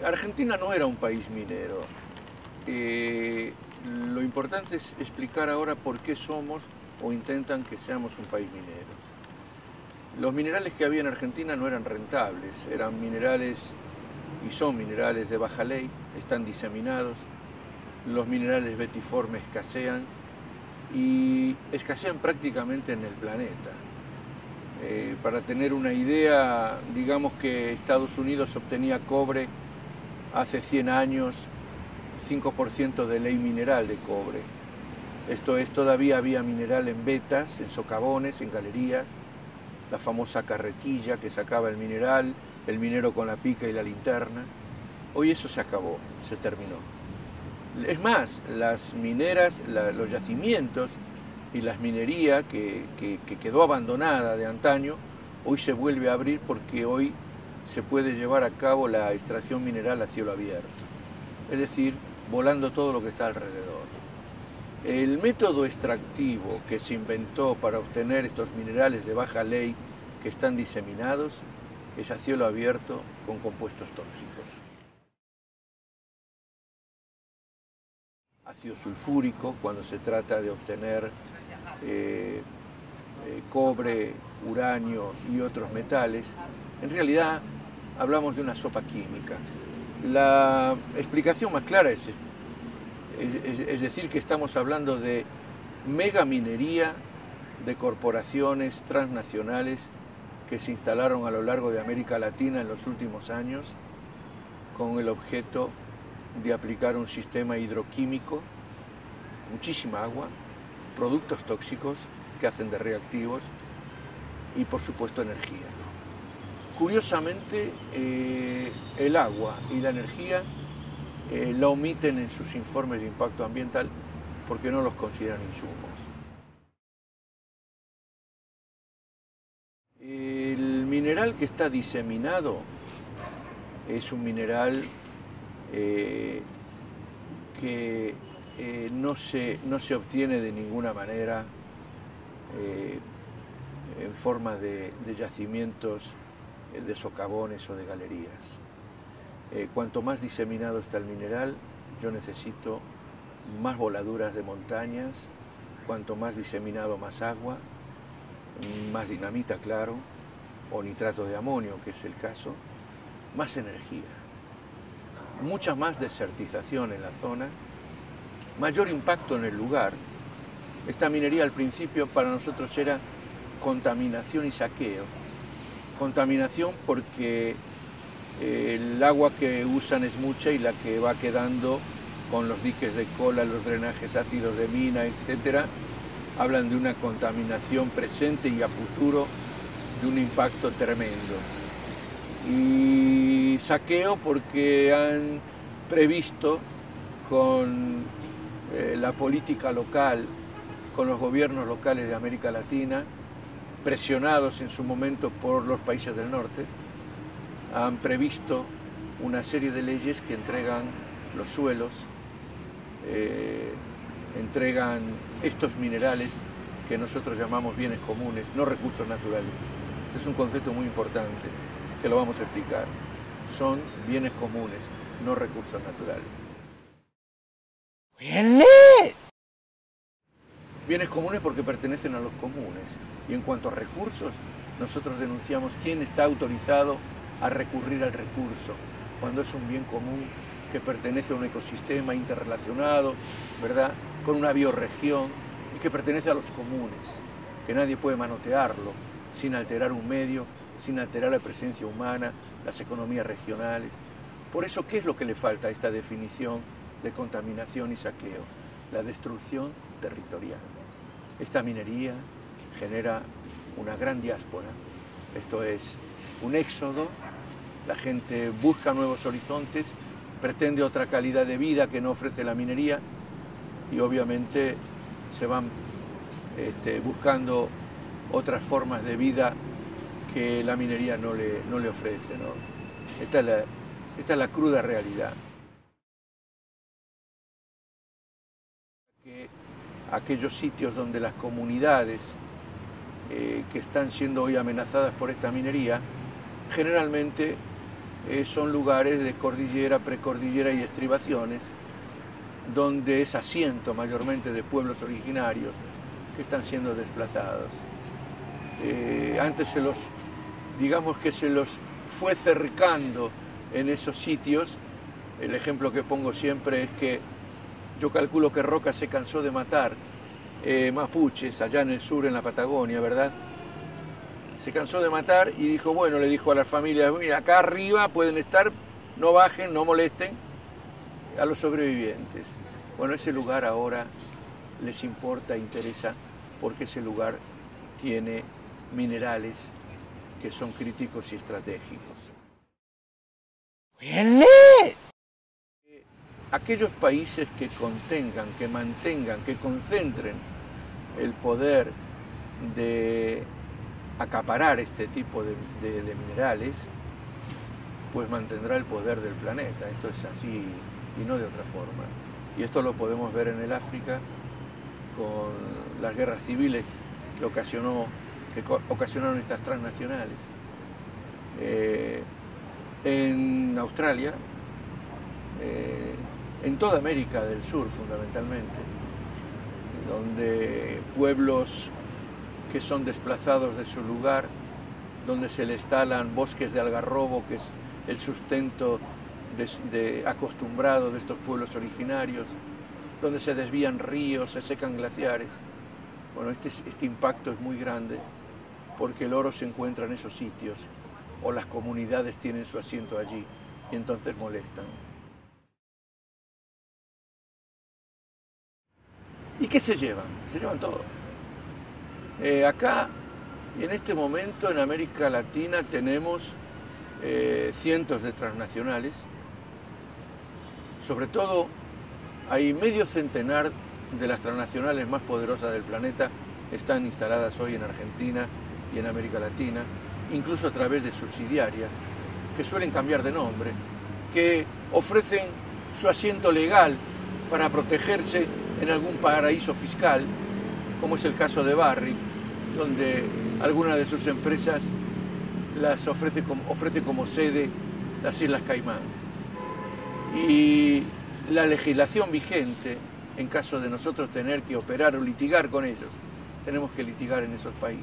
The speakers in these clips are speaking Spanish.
Argentina no era un país minero. Lo importante es explicar ahora por qué somos o intentan que seamos un país minero. Los minerales que había en Argentina no eran rentables, eran minerales y son minerales de baja ley, están diseminados, los minerales betiformes escasean y escasean prácticamente en el planeta. Para tener una idea, digamos que Estados Unidos obtenía cobre hace 100 años, 5% de ley mineral de cobre. Esto es, todavía había mineral en vetas, en socavones, en galerías, la famosa carretilla que sacaba el minero con la pica y la linterna. Hoy eso se acabó, se terminó. Es más, las mineras, los yacimientos y las minerías que quedó abandonada de antaño, hoy se vuelve a abrir porque hoy se puede llevar a cabo la extracción mineral a cielo abierto, es decir, volando todo lo que está alrededor. El método extractivo que se inventó para obtener estos minerales de baja ley que están diseminados es a cielo abierto con compuestos tóxicos. Ácido sulfúrico cuando se trata de obtener cobre, uranio y otros metales. En realidad hablamos de una sopa química. La explicación más clara es decir que estamos hablando de megaminería de corporaciones transnacionales que se instalaron a lo largo de América Latina en los últimos años con el objeto de aplicar un sistema hidroquímico, muchísima agua, productos tóxicos que hacen de reactivos y por supuesto energía. Curiosamente, el agua y la energía la omiten en sus informes de impacto ambiental porque no los consideran insumos. El mineral que está diseminado es un mineral que no se obtiene de ninguna manera en forma de yacimientos de socavones o de galerías. Cuanto más diseminado está el mineral, yo necesito más voladuras de montañas, cuanto más diseminado, más agua, más dinamita, claro, o nitrato de amonio, que es el caso, más energía, mucha más desertización en la zona, mayor impacto en el lugar. Esta minería al principio para nosotros era contaminación y saqueo. Contaminación porque el agua que usan es mucha y la que va quedando con los diques de cola, los drenajes ácidos de mina, etc., hablan de una contaminación presente y a futuro de un impacto tremendo. Y saqueo porque han previsto con la política local, con los gobiernos locales de América Latina, presionados en su momento por los países del norte, han previsto una serie de leyes que entregan los suelos, entregan estos minerales que nosotros llamamos bienes comunes, no recursos naturales. Este es un concepto muy importante que lo vamos a explicar. Son bienes comunes, no recursos naturales. Bienes comunes porque pertenecen a los comunes. Y en cuanto a recursos, nosotros denunciamos quién está autorizado a recurrir al recurso, cuando es un bien común que pertenece a un ecosistema interrelacionado, ¿verdad?, con una bioregión y que pertenece a los comunes, que nadie puede manotearlo sin alterar un medio, sin alterar la presencia humana, las economías regionales. Por eso, ¿qué es lo que le falta a esta definición de contaminación y saqueo? La destrucción territorial. Esta minería genera una gran diáspora, esto es, un éxodo, la gente busca nuevos horizontes, pretende otra calidad de vida que no ofrece la minería y obviamente se van buscando otras formas de vida que la minería no le ofrece, ¿no? Esta es la cruda realidad. Que aquellos sitios donde las comunidades que están siendo hoy amenazadas por esta minería, generalmente son lugares de cordillera, precordillera y estribaciones, donde es asiento mayormente de pueblos originarios que están siendo desplazados. Antes digamos que se los fue cercando en esos sitios. El ejemplo que pongo siempre es que yo calculo que Roca se cansó de matar mapuches allá en el sur, en la Patagonia, ¿verdad? Se cansó de matar y dijo, bueno, le dijo a las familias, mira, acá arriba pueden estar, no bajen, no molesten a los sobrevivientes. Bueno, ese lugar ahora les importa, interesa, porque ese lugar tiene minerales que son críticos y estratégicos. Aquellos países que contengan, que mantengan, que concentren el poder de acaparar este tipo de minerales, pues mantendrá el poder del planeta. Esto es así y no de otra forma. Y esto lo podemos ver en el África con las guerras civiles que ocasionaron estas transnacionales. En Australia, en toda América del Sur fundamentalmente, donde pueblos que son desplazados de su lugar, donde se les talan bosques de algarrobo, que es el sustento acostumbrado de estos pueblos originarios, donde se desvían ríos, se secan glaciares. Bueno, este impacto es muy grande porque el oro se encuentra en esos sitios o las comunidades tienen su asiento allí y entonces molestan. ¿Y qué se llevan? Se llevan todo. Acá, en este momento, en América Latina, tenemos cientos de transnacionales. Sobre todo, hay medio centenar de las transnacionales más poderosas del planeta están instaladas hoy en Argentina y en América Latina, incluso a través de subsidiarias, que suelen cambiar de nombre, que ofrecen su asiento legal para protegerse en algún paraíso fiscal, como es el caso de Barrick, donde alguna de sus empresas las ofrece como sede las Islas Caimán. Y la legislación vigente, en caso de nosotros tener que operar o litigar con ellos, tenemos que litigar en esos países.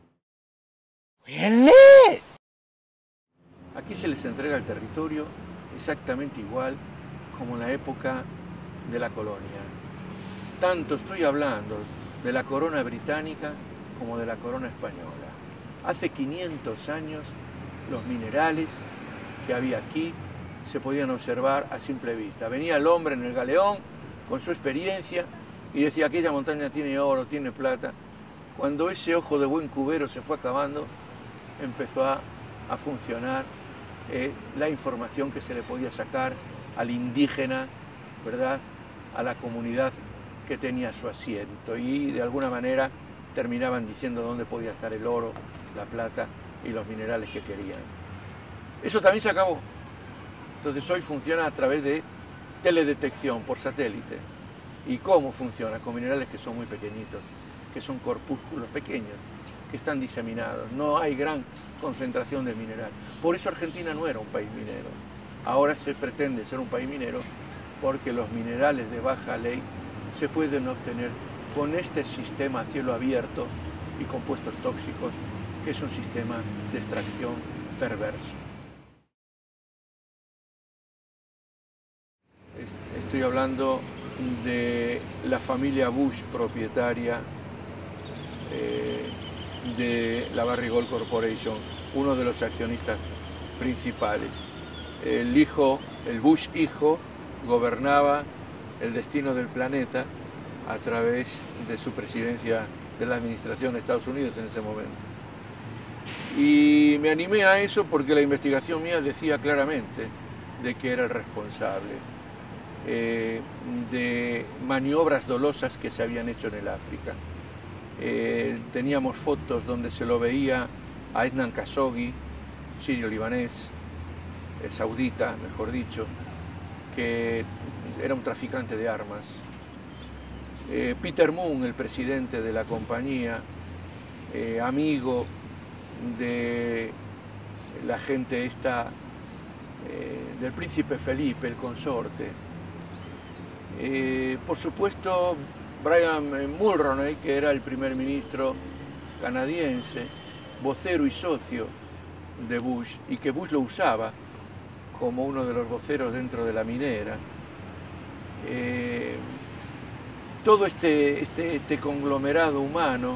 Aquí se les entrega el territorio exactamente igual como en la época de la colonia. Tanto estoy hablando de la corona británica como de la corona española. Hace 500 años los minerales que había aquí se podían observar a simple vista. Venía el hombre en el galeón con su experiencia y decía, aquella montaña tiene oro, tiene plata. Cuando ese ojo de buen cubero se fue acabando, empezó a funcionar la información que se le podía sacar al indígena, ¿verdad?, a la comunidad que tenía su asiento, y de alguna manera terminaban diciendo dónde podía estar el oro, la plata y los minerales que querían. Eso también se acabó. Entonces hoy funciona a través de teledetección por satélite. ¿Y cómo funciona? Con minerales que son muy pequeñitos, que son corpúsculos pequeños, que están diseminados. No hay gran concentración de mineral. Por eso Argentina no era un país minero. Ahora se pretende ser un país minero porque los minerales de baja ley se pueden obtener con este sistema a cielo abierto y compuestos tóxicos, que es un sistema de extracción perverso. Estoy hablando de la familia Bush, propietaria de la Barrick Gold Corporation, uno de los accionistas principales. El Bush hijo, gobernaba el destino del planeta a través de su presidencia de la administración de Estados Unidos en ese momento. Y me animé a eso porque la investigación mía decía claramente de que era el responsable de maniobras dolosas que se habían hecho en el África. Teníamos fotos donde se lo veía a Ednan Khashoggi, sirio-libanés, saudita, mejor dicho, que era un traficante de armas. Peter Moon, el presidente de la compañía, amigo de la gente esta del príncipe Felipe, el consorte. Por supuesto, Brian Mulroney, que era el primer ministro canadiense, vocero y socio de Bush, y que Bush lo usaba como uno de los voceros dentro de la minera. Todo este conglomerado humano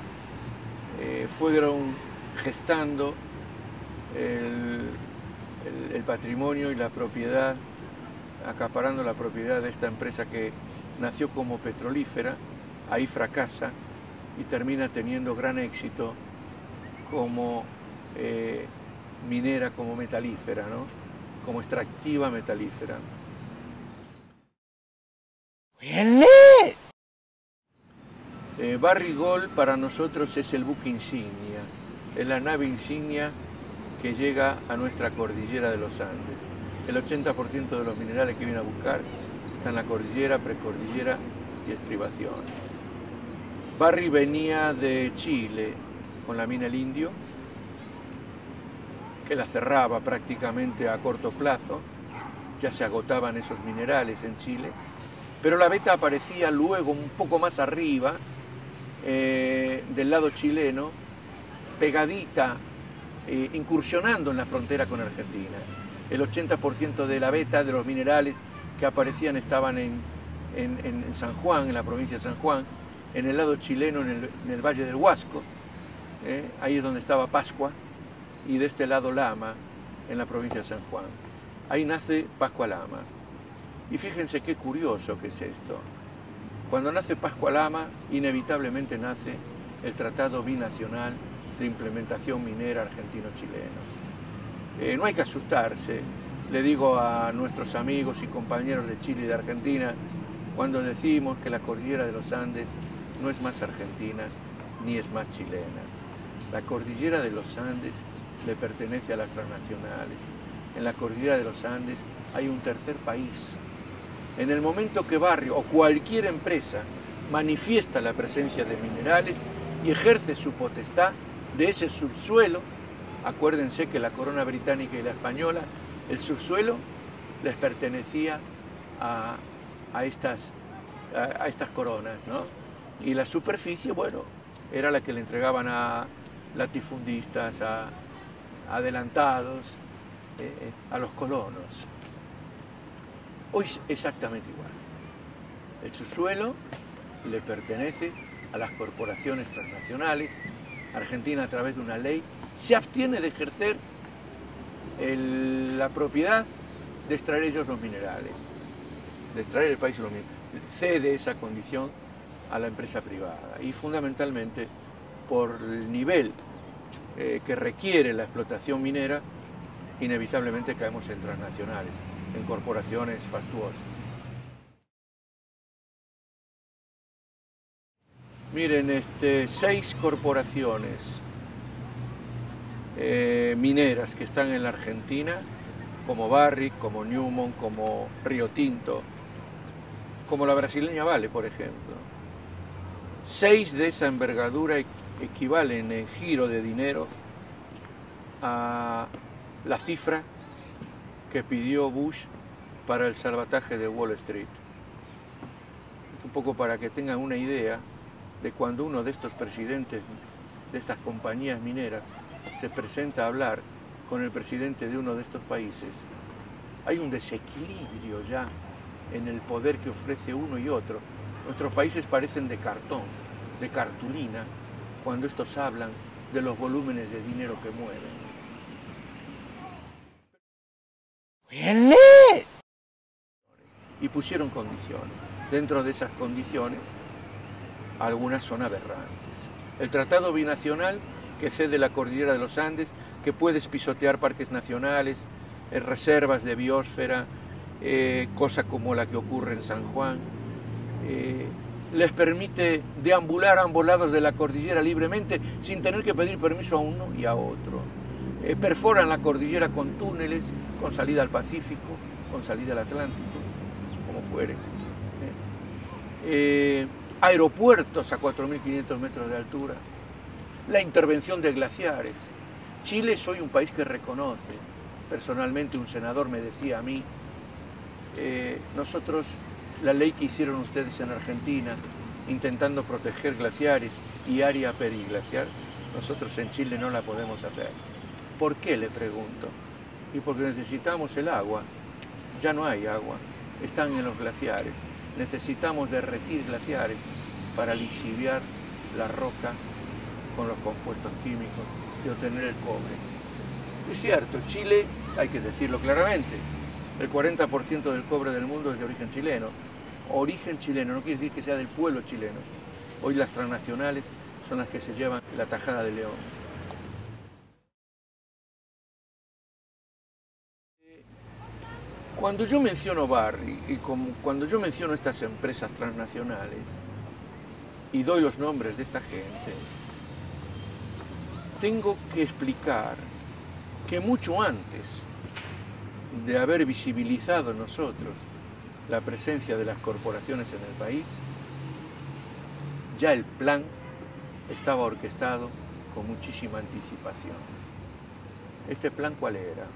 fueron gestando el patrimonio y la propiedad, acaparando la propiedad de esta empresa que nació como petrolífera, ahí fracasa y termina teniendo gran éxito como minera, como metalífera, ¿no? Como extractiva metalífera. Barry Gold para nosotros es el buque insignia, es la nave insignia que llega a nuestra cordillera de los Andes. El 80% de los minerales que viene a buscar están en la cordillera, precordillera y estribaciones. Barry venía de Chile con la mina El Indio, que la cerraba prácticamente a corto plazo, ya se agotaban esos minerales en Chile, pero la veta aparecía luego un poco más arriba, del lado chileno, pegadita, incursionando en la frontera con Argentina. El 80% de la veta, de los minerales que aparecían, estaban en San Juan, en la provincia de San Juan, en el lado chileno, en el Valle del Huasco, ahí es donde estaba Pascua, y de este lado Lama, en la provincia de San Juan. Ahí nace Pascua Lama. Y fíjense qué curioso que es esto. Cuando nace Pascua Lama, inevitablemente nace el Tratado Binacional de Implementación Minera Argentino-Chileno. No hay que asustarse, le digo a nuestros amigos y compañeros de Chile y de Argentina, cuando decimos que la cordillera de los Andes no es más argentina ni es más chilena. La cordillera de los Andes le pertenece a las transnacionales. En la cordillera de los Andes hay un tercer país. En el momento que Barry o cualquier empresa manifiesta la presencia de minerales y ejerce su potestad de ese subsuelo, acuérdense que la corona británica y la española, el subsuelo les pertenecía a estas coronas, ¿no? Y la superficie, bueno, era la que le entregaban a latifundistas, a adelantados, a los colonos. Hoy es exactamente igual. El subsuelo le pertenece a las corporaciones transnacionales. Argentina, a través de una ley, se abstiene de ejercer la propiedad de extraer ellos los minerales, de extraer el país los minerales. Cede esa condición a la empresa privada y fundamentalmente por el nivel que requiere la explotación minera, inevitablemente caemos en transnacionales, en corporaciones fastuosas. Miren, 6 corporaciones mineras que están en la Argentina, como Barrick, como Newmont, como Río Tinto, como la brasileña Vale, por ejemplo. 6 de esa envergadura equivalen en giro de dinero a la cifra que pidió Bush para el salvataje de Wall Street. Un poco para que tengan una idea de cuando uno de estos presidentes de estas compañías mineras se presenta a hablar con el presidente de uno de estos países, hay un desequilibrio ya en el poder que ofrece uno y otro. Nuestros países parecen de cartón, de cartulina, cuando estos hablan de los volúmenes de dinero que mueven. Y pusieron condiciones. Dentro de esas condiciones, algunas son aberrantes. El Tratado Binacional, que cede la cordillera de los Andes, que puedes pisotear parques nacionales, reservas de biosfera, cosa como la que ocurre en San Juan, les permite deambular a ambos lados de la cordillera libremente sin tener que pedir permiso a uno y a otro. Perforan la cordillera con túneles, con salida al Pacífico, con salida al Atlántico, como fuere. Aeropuertos a 4.500 metros de altura. La intervención de glaciares. Chile es hoy un país que reconoce personalmente un senador me decía a mí, nosotros, la ley que hicieron ustedes en Argentina, intentando proteger glaciares y área periglaciar, nosotros en Chile no la podemos hacer. ¿Por qué?, le pregunto. Y porque necesitamos el agua. Ya no hay agua, están en los glaciares. Necesitamos derretir glaciares para lixiviar la roca con los compuestos químicos y obtener el cobre. Es cierto, Chile, hay que decirlo claramente, el 40% del cobre del mundo es de origen chileno. Origen chileno, no quiere decir que sea del pueblo chileno. Hoy las transnacionales son las que se llevan la tajada de león. Cuando yo menciono Barrick y cuando yo menciono estas empresas transnacionales y doy los nombres de esta gente, tengo que explicar que mucho antes de haber visibilizado en nosotros la presencia de las corporaciones en el país, ya el plan estaba orquestado con muchísima anticipación. ¿Este plan cuál era?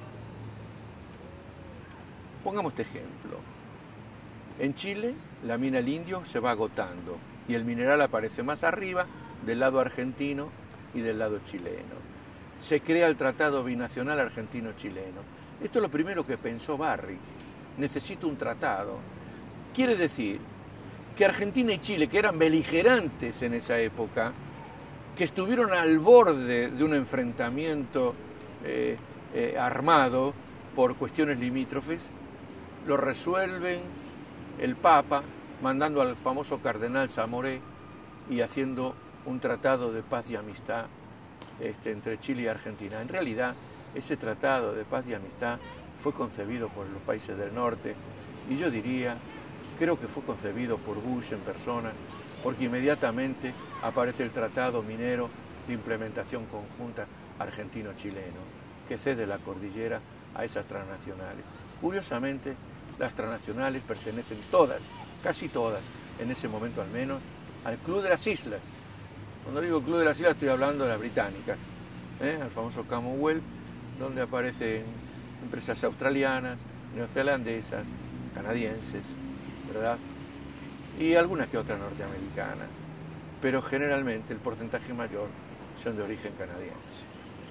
Pongamos este ejemplo. En Chile, la mina El Indio se va agotando y el mineral aparece más arriba del lado argentino y del lado chileno. Se crea el Tratado Binacional Argentino-Chileno. Esto es lo primero que pensó Barrick. Necesito un tratado. Quiere decir que Argentina y Chile, que eran beligerantes en esa época, que estuvieron al borde de un enfrentamiento armado por cuestiones limítrofes, lo resuelven el Papa mandando al famoso cardenal Zamoré y haciendo un tratado de paz y amistad entre Chile y Argentina. En realidad, ese tratado de paz y amistad fue concebido por los países del norte y yo diría, creo que fue concebido por Bush en persona, porque inmediatamente aparece el Tratado Minero de Implementación Conjunta Argentino-Chileno, que cede la cordillera a esas transnacionales. Curiosamente, las transnacionales pertenecen todas, casi todas, en ese momento al menos, al Club de las Islas. Cuando digo Club de las Islas estoy hablando de las británicas, al famoso Commonwealth, donde aparecen empresas australianas, neozelandesas, canadienses, ¿verdad? Y algunas que otras norteamericanas, pero generalmente el porcentaje mayor son de origen canadiense.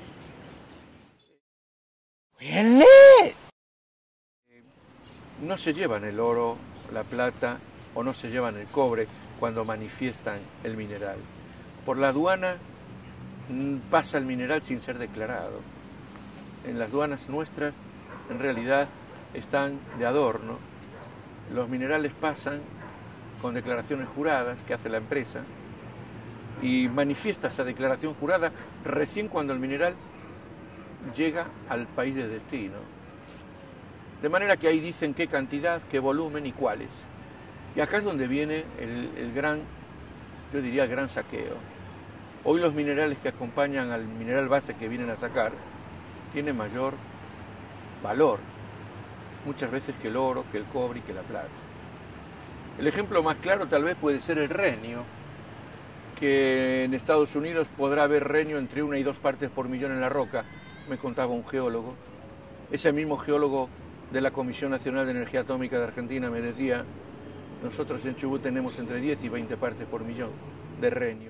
No se llevan el oro, la plata o no se llevan el cobre cuando manifiestan el mineral. Por la aduana pasa el mineral sin ser declarado. En las aduanas nuestras en realidad están de adorno. Los minerales pasan con declaraciones juradas que hace la empresa y manifiesta esa declaración jurada recién cuando el mineral llega al país de destino. De manera que ahí dicen qué cantidad, qué volumen y cuáles. Y acá es donde viene el gran, yo diría el gran saqueo. Hoy los minerales que acompañan al mineral base que vienen a sacar tienen mayor valor, muchas veces que el oro, que el cobre y que la plata. El ejemplo más claro tal vez puede ser el renio, que en Estados Unidos podrá haber renio entre 1 y 2 partes por millón en la roca, me contaba un geólogo. Ese mismo geólogo de la Comisión Nacional de Energía Atómica de Argentina me decía, nosotros en Chubut tenemos entre 10 y 20 partes por millón de renio.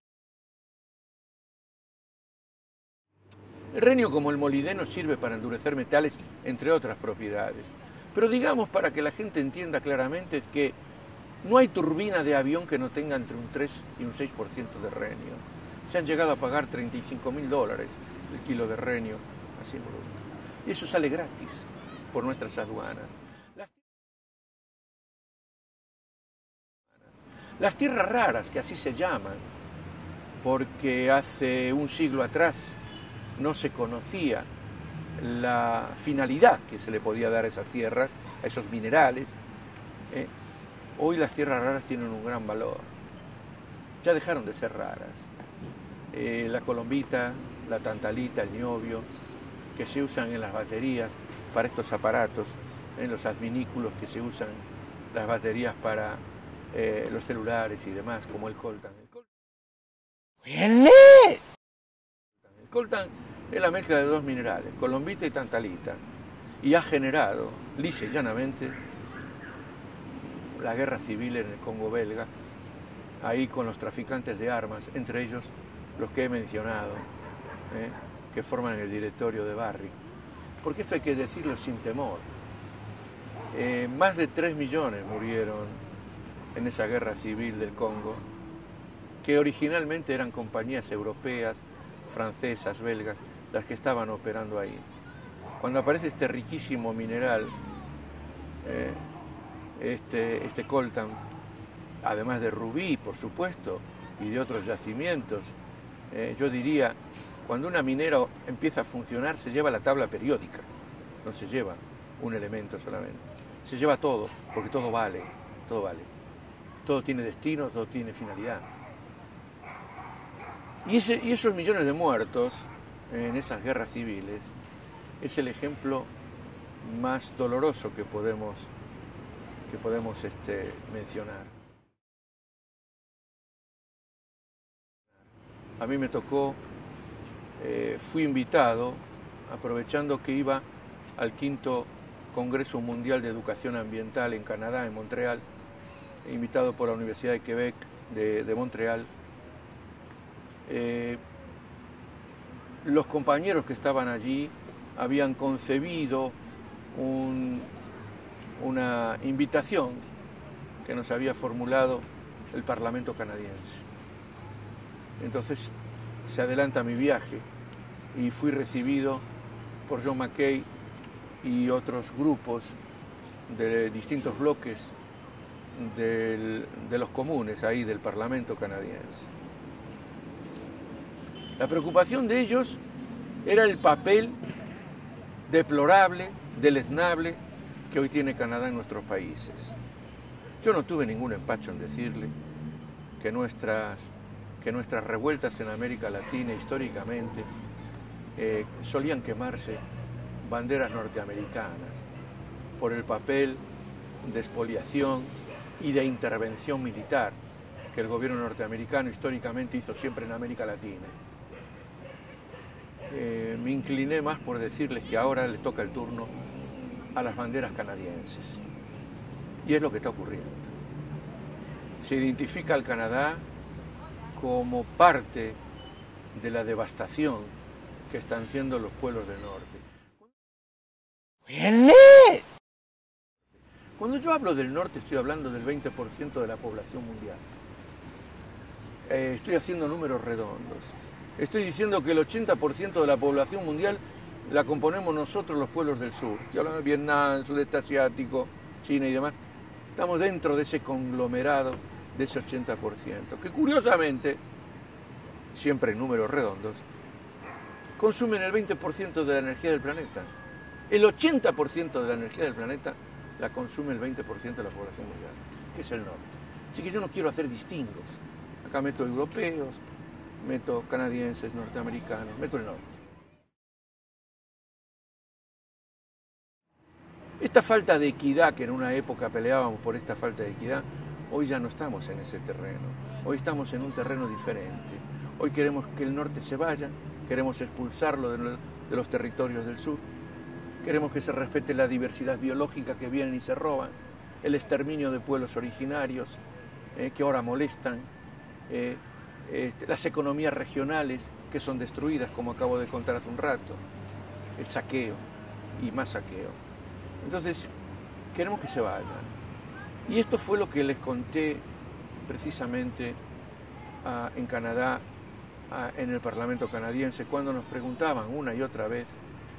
El renio, como el molibdeno, sirve para endurecer metales, entre otras propiedades. Pero digamos, para que la gente entienda claramente, que no hay turbina de avión que no tenga entre un 3 y un 6% de renio. Se han llegado a pagar $35.000 el kilo de renio, así en bruto. Y eso sale gratis por nuestras aduanas. Las tierras raras, que así se llaman, porque hace un siglo atrás no se conocía la finalidad que se le podía dar a esas tierras, a esos minerales. Hoy las tierras raras tienen un gran valor. Ya dejaron de ser raras. La colombita, la tantalita, el niobio, que se usan en las baterías para estos aparatos, en los adminículos que se usan las baterías para los celulares y demás, como el coltan. El coltan Es la mezcla de dos minerales, colombita y tantalita, y ha generado, lisa y llanamente, la guerra civil en el Congo belga, ahí con los traficantes de armas, entre ellos los que he mencionado, que forman el directorio de Barrick. Porque esto hay que decirlo sin temor. Más de 3 millones murieron en esa guerra civil del Congo, que originalmente eran compañías europeas, francesas, belgas, las que estaban operando ahí. Cuando aparece este riquísimo mineral, este coltan, además de rubí, por supuesto, y de otros yacimientos, yo diría, cuando una minera empieza a funcionar, se lleva la tabla periódica, no se lleva un elemento solamente, se lleva todo, porque todo vale, todo vale, todo tiene destino, todo tiene finalidad. Y esos millones de muertos en esas guerras civiles es el ejemplo más doloroso que podemos mencionar. A mí me tocó, fui invitado, aprovechando que iba al 5º Congreso Mundial de Educación Ambiental en Canadá, en Montreal, invitado por la Universidad de Quebec de Montreal. Los compañeros que estaban allí habían concebido una invitación que nos había formulado el Parlamento canadiense. Entonces se adelanta mi viaje y fui recibido por John McKay y otros grupos de distintos bloques de los comunes ahí del Parlamento canadiense. La preocupación de ellos era el papel deplorable, deleznable que hoy tiene Canadá en nuestros países. Yo no tuve ningún empacho en decirle que nuestras revueltas en América Latina históricamente solían quemarse banderas norteamericanas por el papel de expoliación y de intervención militar que el gobierno norteamericano históricamente hizo siempre en América Latina. Me incliné más por decirles que ahora le toca el turno a las banderas canadienses. Y es lo que está ocurriendo. Se identifica al Canadá como parte de la devastación que están haciendo los pueblos del norte. Cuando yo hablo del norte estoy hablando del 20% de la población mundial. Estoy haciendo números redondos. Estoy diciendo que el 80% de la población mundial la componemos nosotros, los pueblos del sur. Estoy hablando de Vietnam, sudeste asiático, China y demás. Estamos dentro de ese conglomerado, de ese 80%, que curiosamente, siempre en números redondos, consumen el 20% de la energía del planeta. El 80% de la energía del planeta la consume el 20% de la población mundial, que es el norte. Así que yo no quiero hacer distingos. Acá meto europeos, meto canadienses, norteamericanos, meto el norte. Esta falta de equidad, que en una época peleábamos por esta falta de equidad, hoy ya no estamos en ese terreno. Hoy estamos en un terreno diferente. Hoy queremos que el norte se vaya, queremos expulsarlo de los territorios del sur, queremos que se respete la diversidad biológica que vienen y se roban, el exterminio de pueblos originarios que ahora molestan, las economías regionales que son destruidas, como acabo de contar hace un rato, el saqueo y más saqueo. Entonces, queremos que se vayan. Y esto fue lo que les conté precisamente en Canadá, en el Parlamento canadiense, cuando nos preguntaban una y otra vez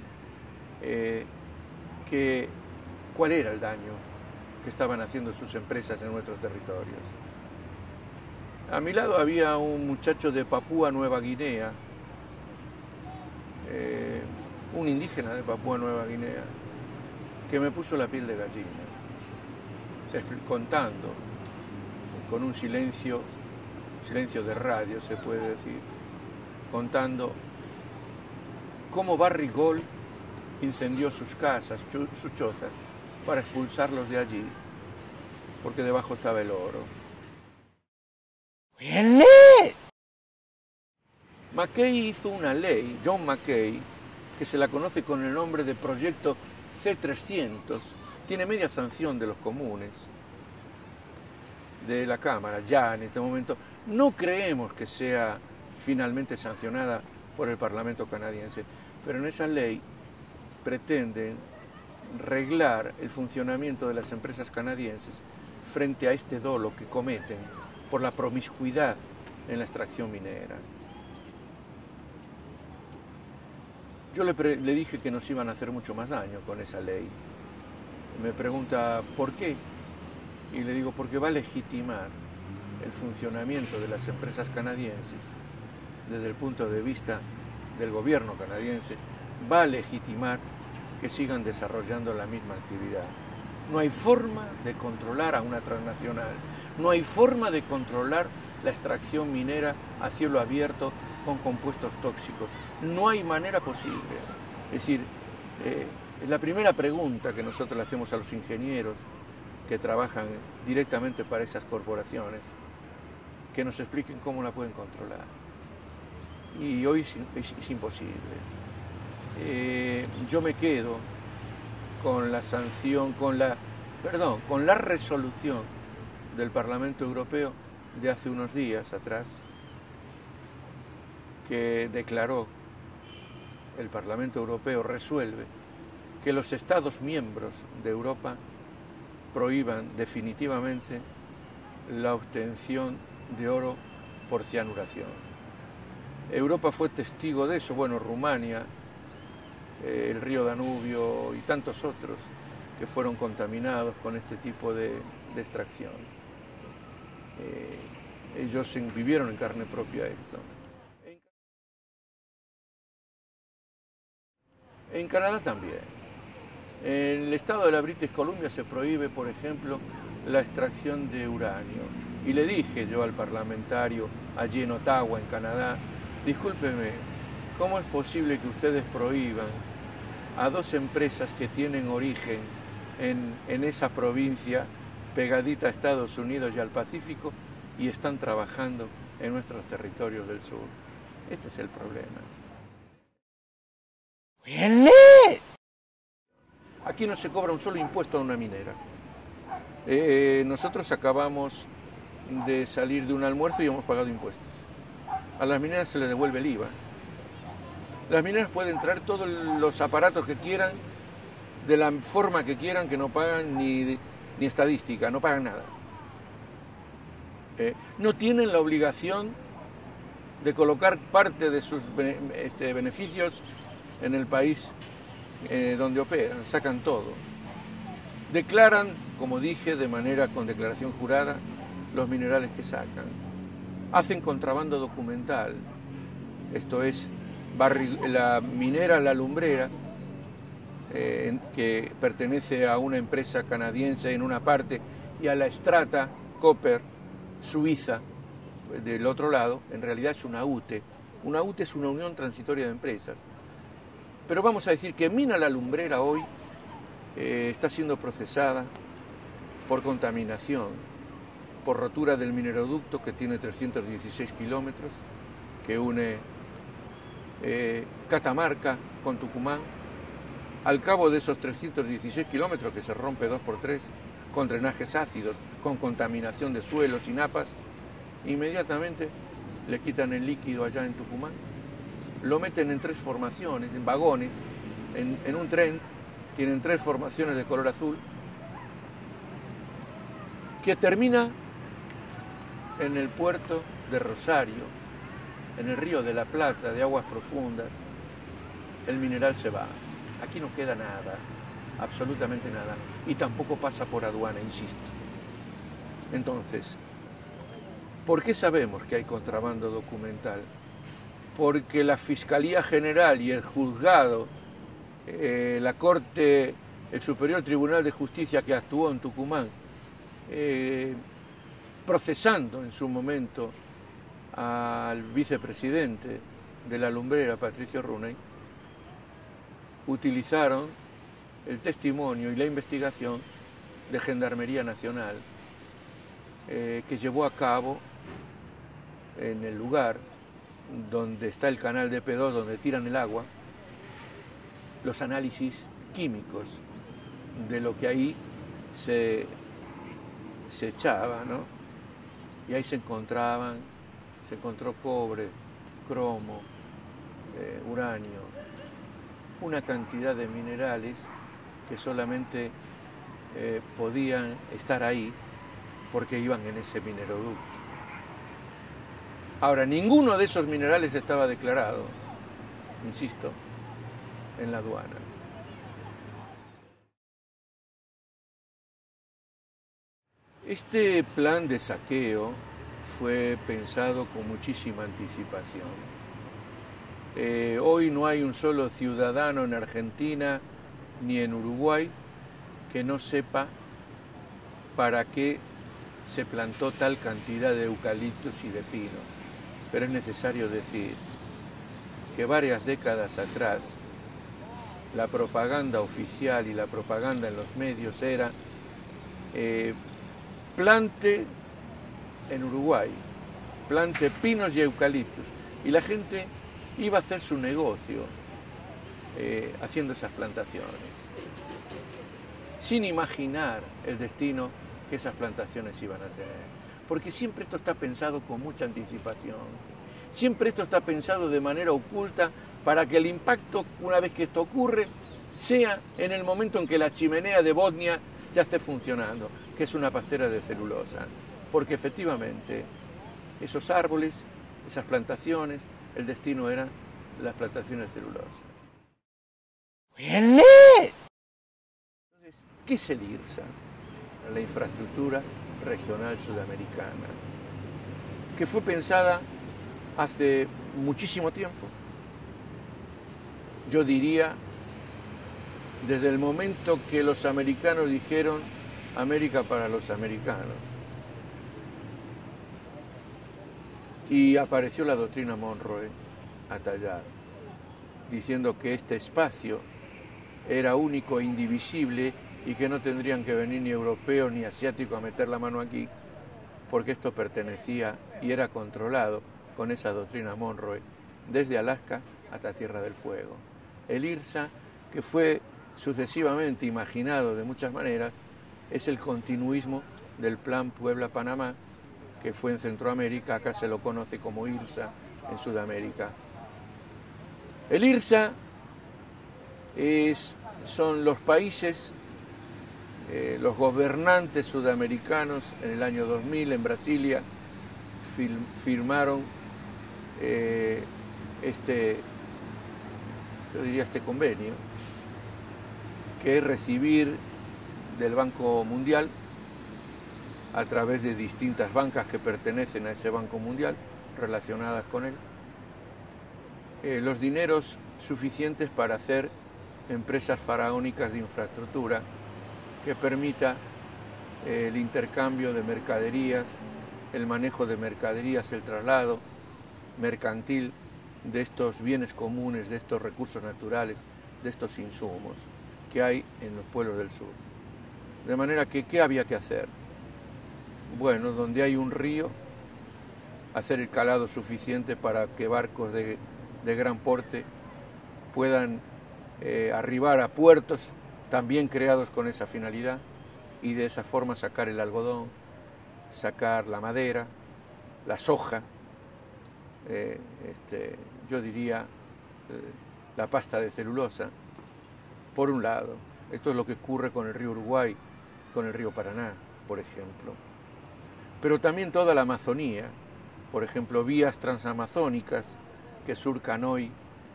cuál era el daño que estaban haciendo sus empresas en nuestros territorios. A mi lado había un muchacho de Papúa Nueva Guinea, un indígena de Papúa Nueva Guinea, que me puso la piel de gallina, contando con un silencio de radio, se puede decir, contando cómo Barrick Gold incendió sus casas, sus chozas, para expulsarlos de allí, porque debajo estaba el oro. McKay hizo una ley, John McKay, que se la conoce con el nombre de Proyecto C-300, tiene media sanción de los comunes, de la Cámara, ya en este momento. No creemos que sea finalmente sancionada por el Parlamento canadiense, pero en esa ley pretenden reglar el funcionamiento de las empresas canadienses frente a este dolo que cometen por la promiscuidad en la extracción minera. Yo le dije que nos iban a hacer mucho más daño con esa ley. Me pregunta, ¿por qué? Y le digo, porque va a legitimar el funcionamiento de las empresas canadienses desde el punto de vista del gobierno canadiense, va a legitimar que sigan desarrollando la misma actividad. No hay forma de controlar a una transnacional, no hay forma de controlar la extracción minera a cielo abierto con compuestos tóxicos. No hay manera posible. Es decir, es la primera pregunta que nosotros le hacemos a los ingenieros que trabajan directamente para esas corporaciones, que nos expliquen cómo la pueden controlar. Y hoy es imposible. Yo me quedo con la sanción, con la resolución del Parlamento Europeo de hace unos días atrás, que declaró, el Parlamento Europeo resuelve que los Estados miembros de Europa prohíban definitivamente la obtención de oro por cianuración. Europa fue testigo de eso, bueno, Rumania, el río Danubio y tantos otros que fueron contaminados con este tipo de extracción. Ellos vivieron en carne propia esto. En Canadá también. En el estado de la British Columbia se prohíbe, por ejemplo, la extracción de uranio. Y le dije yo al parlamentario allí en Ottawa, en Canadá, discúlpeme, ¿cómo es posible que ustedes prohíban a dos empresas que tienen origen en esa provincia pegadita a Estados Unidos y al Pacífico y están trabajando en nuestros territorios del sur? Este es el problema. Aquí no se cobra un solo impuesto a una minera. Nosotros acabamos de salir de un almuerzo y hemos pagado impuestos. A las mineras se les devuelve el IVA. Las mineras pueden traer todos los aparatos que quieran, de la forma que quieran, que no pagan ni estadística, no pagan nada. No tienen la obligación de colocar parte de sus beneficios en el país donde operan, sacan todo. Declaran, como dije, de manera con declaración jurada, los minerales que sacan. Hacen contrabando documental, esto es, la minera La Lumbrera, que pertenece a una empresa canadiense en una parte y a la Strata Copper suiza del otro lado, en realidad es una UTE. Una UTE es una unión transitoria de empresas. Pero vamos a decir que Mina La Lumbrera hoy está siendo procesada por contaminación, por rotura del mineroducto que tiene 316 kilómetros, que une Catamarca con Tucumán. Al cabo de esos 316 kilómetros, que se rompe 2x3, con drenajes ácidos, con contaminación de suelos y napas, inmediatamente le quitan el líquido allá en Tucumán, lo meten en 3 formaciones, en vagones, en un tren, tienen 3 formaciones de color azul, que termina en el puerto de Rosario, en el río de la Plata, de aguas profundas. El mineral se va. Aquí no queda nada, absolutamente nada, y tampoco pasa por aduana, insisto. Entonces, ¿por qué sabemos que hay contrabando documental? Porque la Fiscalía General y el juzgado, la Corte, el Superior Tribunal de Justicia que actuó en Tucumán, procesando en su momento al vicepresidente de La Lumbrera, Patricio Runey, utilizaron el testimonio y la investigación de Gendarmería Nacional, que llevó a cabo en el lugar donde está el canal de P2, donde tiran el agua, los análisis químicos de lo que ahí se echaba, ¿no? Y ahí se encontró cobre, cromo, uranio, una cantidad de minerales que solamente podían estar ahí porque iban en ese mineroducto. Ahora, ninguno de esos minerales estaba declarado, insisto, en la aduana. Este plan de saqueo fue pensado con muchísima anticipación. Hoy no hay un solo ciudadano en Argentina ni en Uruguay que no sepa para qué se plantó tal cantidad de eucaliptos y de pino. Pero es necesario decir que varias décadas atrás la propaganda oficial y la propaganda en los medios era plante en Uruguay, plante pinos y eucaliptos. Y la gente iba a hacer su negocio haciendo esas plantaciones, sin imaginar el destino que esas plantaciones iban a tener. Porque siempre esto está pensado con mucha anticipación. Siempre esto está pensado de manera oculta para que el impacto, una vez que esto ocurre, sea en el momento en que la chimenea de Botnia ya esté funcionando, que es una pastera de celulosa. Porque efectivamente, esos árboles, esas plantaciones, el destino eran las plantaciones de celulosa. Entonces, ¿qué es el IRSA? La infraestructura regional sudamericana, que fue pensada hace muchísimo tiempo. Yo diría, desde el momento que los americanos dijeron América para los americanos. Y apareció la doctrina Monroe a tallar, diciendo que este espacio era único e indivisible y que no tendrían que venir ni europeos ni asiáticos a meter la mano aquí, porque esto pertenecía y era controlado con esa doctrina Monroe, desde Alaska hasta Tierra del Fuego. El IRSA, que fue sucesivamente imaginado de muchas maneras, es el continuismo del Plan Puebla-Panamá, que fue en Centroamérica, acá se lo conoce como IRSA en Sudamérica. El IRSA son los países, los gobernantes sudamericanos en el año 2000 en Brasilia firmaron este convenio, que es recibir del Banco Mundial, a través de distintas bancas que pertenecen a ese Banco Mundial, relacionadas con él, los dineros suficientes para hacer empresas faraónicas de infraestructura que permita el intercambio de mercaderías, el manejo de mercaderías, el traslado mercantil de estos bienes comunes, de estos recursos naturales, de estos insumos que hay en los pueblos del sur. De manera que, ¿qué había que hacer? Bueno, donde hay un río, hacer el calado suficiente para que barcos de gran porte puedan arribar a puertos también creados con esa finalidad y de esa forma sacar el algodón, sacar la madera, la soja, yo diría la pasta de celulosa, por un lado. Esto es lo que ocurre con el río Uruguay, con el río Paraná, por ejemplo. Pero también toda la Amazonía, por ejemplo, vías transamazónicas que surcan hoy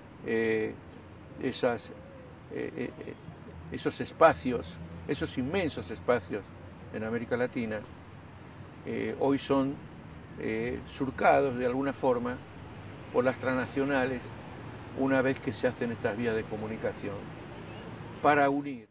esos espacios, esos inmensos espacios en América Latina, hoy son surcados de alguna forma por las transnacionales una vez que se hacen estas vías de comunicación para unir.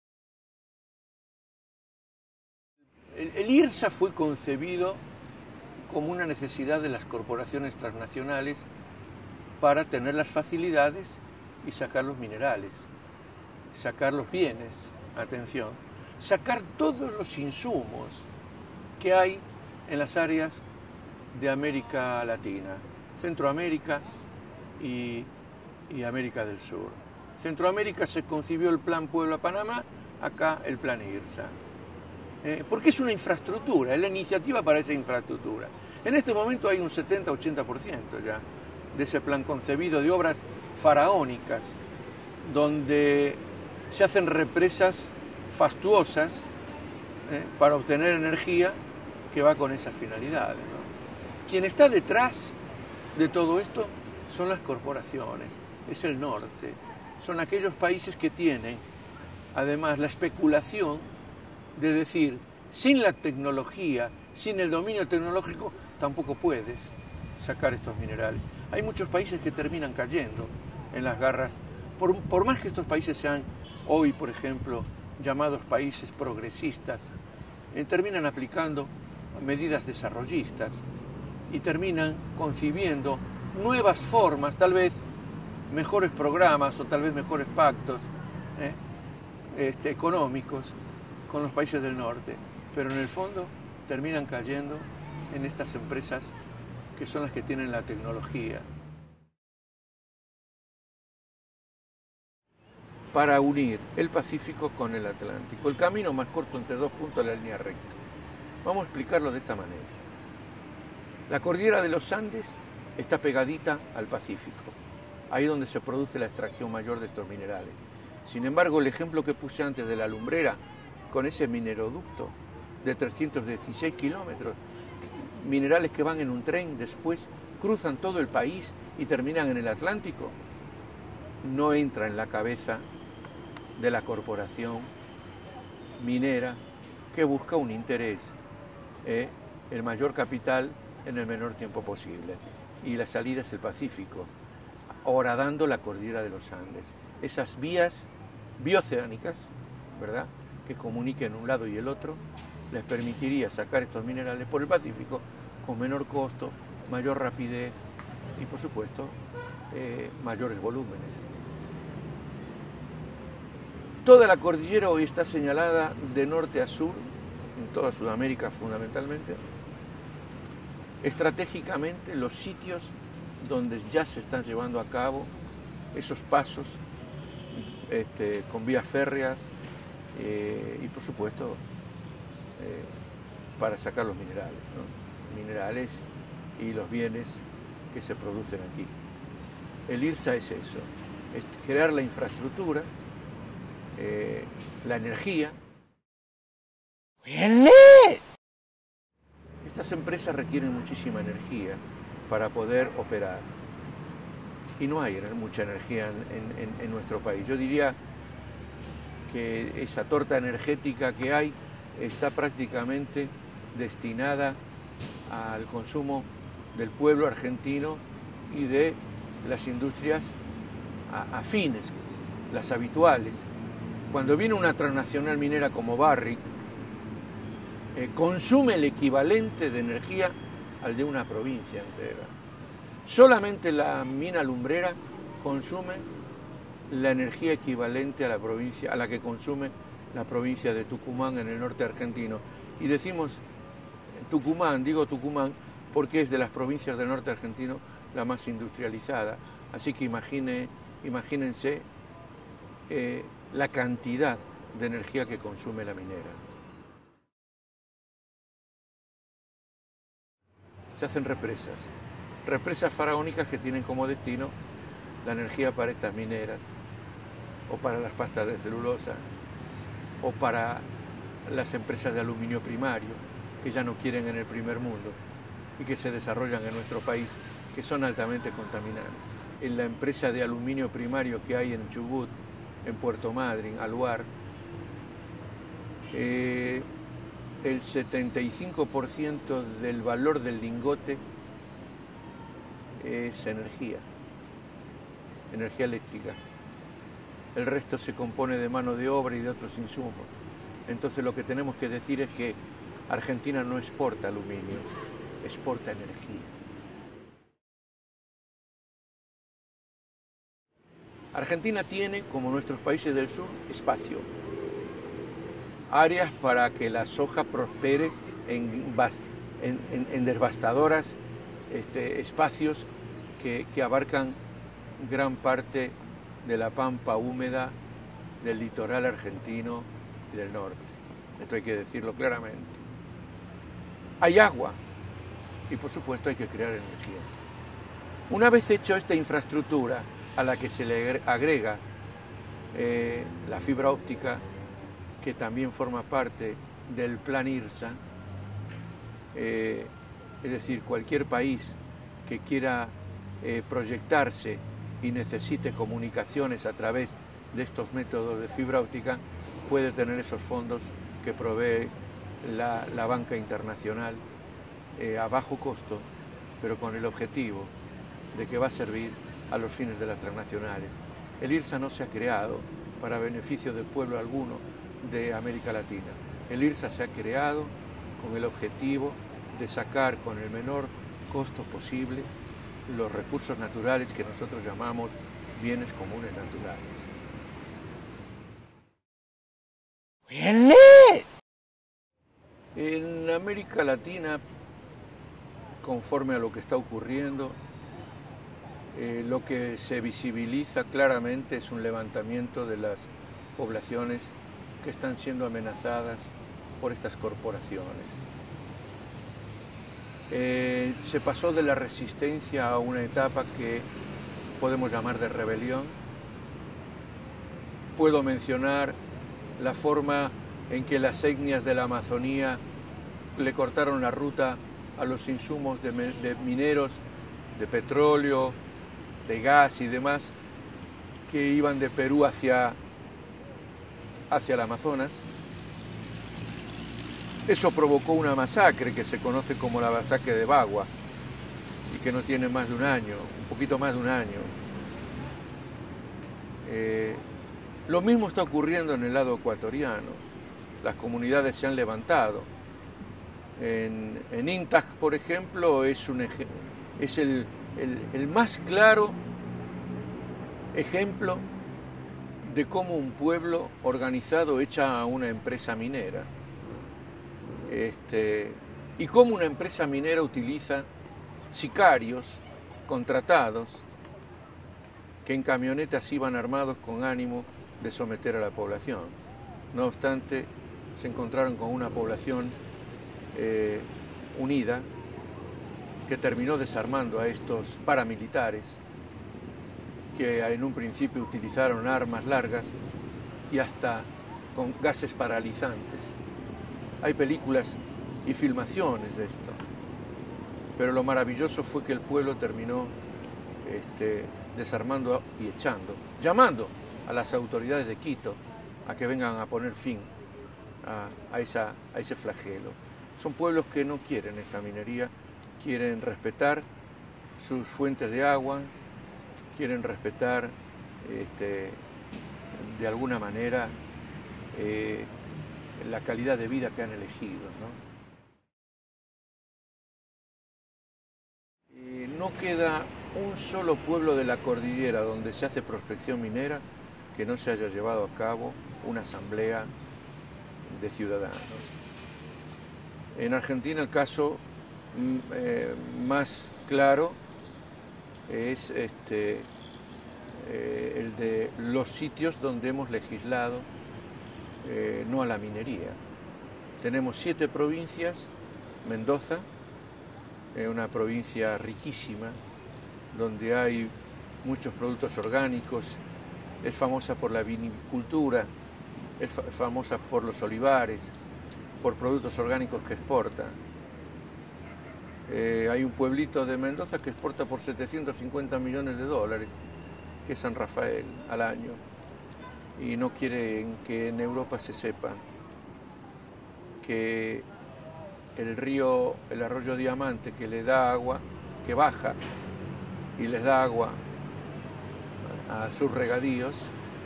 El IRSA fue concebido como una necesidad de las corporaciones transnacionales para tener las facilidades y sacar los minerales, sacar los bienes, atención, sacar todos los insumos que hay en las áreas de América Latina, Centroamérica y América del Sur. Centroamérica se concibió el plan Puebla-Panamá, acá el plan IRSA. Porque es una infraestructura, es la iniciativa para esa infraestructura. En este momento hay un 70-80% ya de ese plan concebido de obras faraónicas, donde se hacen represas fastuosas para obtener energía que va con esas finalidades, ¿no? Quien está detrás de todo esto son las corporaciones, es el norte, son aquellos países que tienen además la especulación de decir, sin la tecnología, sin el dominio tecnológico, tampoco puedes sacar estos minerales. Hay muchos países que terminan cayendo en las garras, por más que estos países sean hoy, por ejemplo, llamados países progresistas, terminan aplicando medidas desarrollistas y terminan concibiendo nuevas formas, tal vez mejores programas o tal vez mejores pactos económicos con los países del norte, pero en el fondo terminan cayendo en estas empresas que son las que tienen la tecnología. Para unir el Pacífico con el Atlántico, el camino más corto entre dos puntos de la línea recta. Vamos a explicarlo de esta manera. La cordillera de los Andes está pegadita al Pacífico, ahí donde se produce la extracción mayor de estos minerales. Sin embargo, el ejemplo que puse antes de la Lumbrera, con ese mineroducto de 316 kilómetros, minerales que van en un tren, después cruzan todo el país y terminan en el Atlántico, no entra en la cabeza de la corporación minera que busca un interés, el mayor capital en el menor tiempo posible. Y la salida es el Pacífico, horadando la cordillera de los Andes. Esas vías bioceánicas, ¿verdad?, que comuniquen un lado y el otro, les permitiría sacar estos minerales por el Pacífico con menor costo, mayor rapidez y, por supuesto, mayores volúmenes. Toda la cordillera hoy está señalada de norte a sur, en toda Sudamérica fundamentalmente, estratégicamente los sitios donde ya se están llevando a cabo esos pasos con vías férreas y, por supuesto, para sacar los minerales, ¿no? Minerales y los bienes que se producen aquí. El IRSA es eso, es crear la infraestructura, la energía. Estas empresas requieren muchísima energía para poder operar y no hay mucha energía en nuestro país. Yo diría que esa torta energética que hay está prácticamente destinada al consumo del pueblo argentino y de las industrias afines, las habituales. Cuando viene una transnacional minera como Barrick, consume el equivalente de energía al de una provincia entera. Solamente la mina Lumbrera consume la energía equivalente a la provincia, a la que consume la provincia de Tucumán en el norte argentino. Y decimos Tucumán, digo Tucumán, porque es de las provincias del norte argentino la más industrializada. Así que imagínense la cantidad de energía que consume la minera. Se hacen represas faraónicas que tienen como destino la energía para estas mineras, o para las pastas de celulosa, o para las empresas de aluminio primario, que ya no quieren en el primer mundo y que se desarrollan en nuestro país, que son altamente contaminantes. En la empresa de aluminio primario que hay en Chubut, en Puerto Madryn, Aluar, el 75% del valor del lingote es energía eléctrica. El resto se compone de mano de obra y de otros insumos. Entonces lo que tenemos que decir es que Argentina no exporta aluminio, exporta energía. Argentina tiene, como nuestros países del sur, espacio. Áreas para que la soja prospere en devastadoras espacios que abarcan gran parte de la pampa húmeda del litoral argentino y del norte. Esto hay que decirlo claramente. Hay agua y por supuesto hay que crear energía. Una vez hecho esta infraestructura a la que se le agrega la fibra óptica, que también forma parte del plan IRSA, es decir, cualquier país que quiera proyectarse y necesite comunicaciones a través de estos métodos de fibra óptica, puede tener esos fondos que provee la banca internacional a bajo costo, pero con el objetivo de que va a servir a los fines de las transnacionales. El IRSA no se ha creado para beneficio de pueblo alguno de América Latina. El IRSA se ha creado con el objetivo de sacar con el menor costo posible los recursos naturales que nosotros llamamos bienes comunes naturales. En América Latina, conforme a lo que está ocurriendo, lo que se visibiliza claramente es un levantamiento de las poblaciones que están siendo amenazadas por estas corporaciones. Se pasó de la resistencia a una etapa que podemos llamar de rebelión. Puedo mencionar la forma en que las etnias de la Amazonía le cortaron la ruta a los insumos de mineros, de petróleo, de gas y demás, que iban de Perú hacia el Amazonas. Eso provocó una masacre que se conoce como la masacre de Bagua y que no tiene más de un año, un poquito más de un año. Lo mismo está ocurriendo en el lado ecuatoriano. Las comunidades se han levantado. En Intag, por ejemplo, es el más claro ejemplo de cómo un pueblo organizado echa a una empresa minera. Y cómo una empresa minera utiliza sicarios contratados que en camionetas iban armados con ánimo de someter a la población. No obstante, se encontraron con una población unida que terminó desarmando a estos paramilitares que en un principio utilizaron armas largas y hasta con gases paralizantes. Hay películas y filmaciones de esto, pero lo maravilloso fue que el pueblo terminó desarmando y echando, llamando a las autoridades de Quito a que vengan a poner fin a ese flagelo. Son pueblos que no quieren esta minería, quieren respetar sus fuentes de agua, quieren respetar de alguna manera la calidad de vida que han elegido, ¿no? No queda un solo pueblo de la cordillera donde se hace prospección minera que no se haya llevado a cabo una asamblea de ciudadanos. En Argentina el caso más claro es el de los sitios donde hemos legislado no a la minería. Tenemos 7 provincias, Mendoza, una provincia riquísima, donde hay muchos productos orgánicos, es famosa por la vinicultura, es famosa por los olivares, por productos orgánicos que exporta. Hay un pueblito de Mendoza que exporta por 750 millones de dólares, que es San Rafael, al año. Y no quieren que en Europa se sepa que el arroyo Diamante, que le da agua, que baja y les da agua a sus regadíos,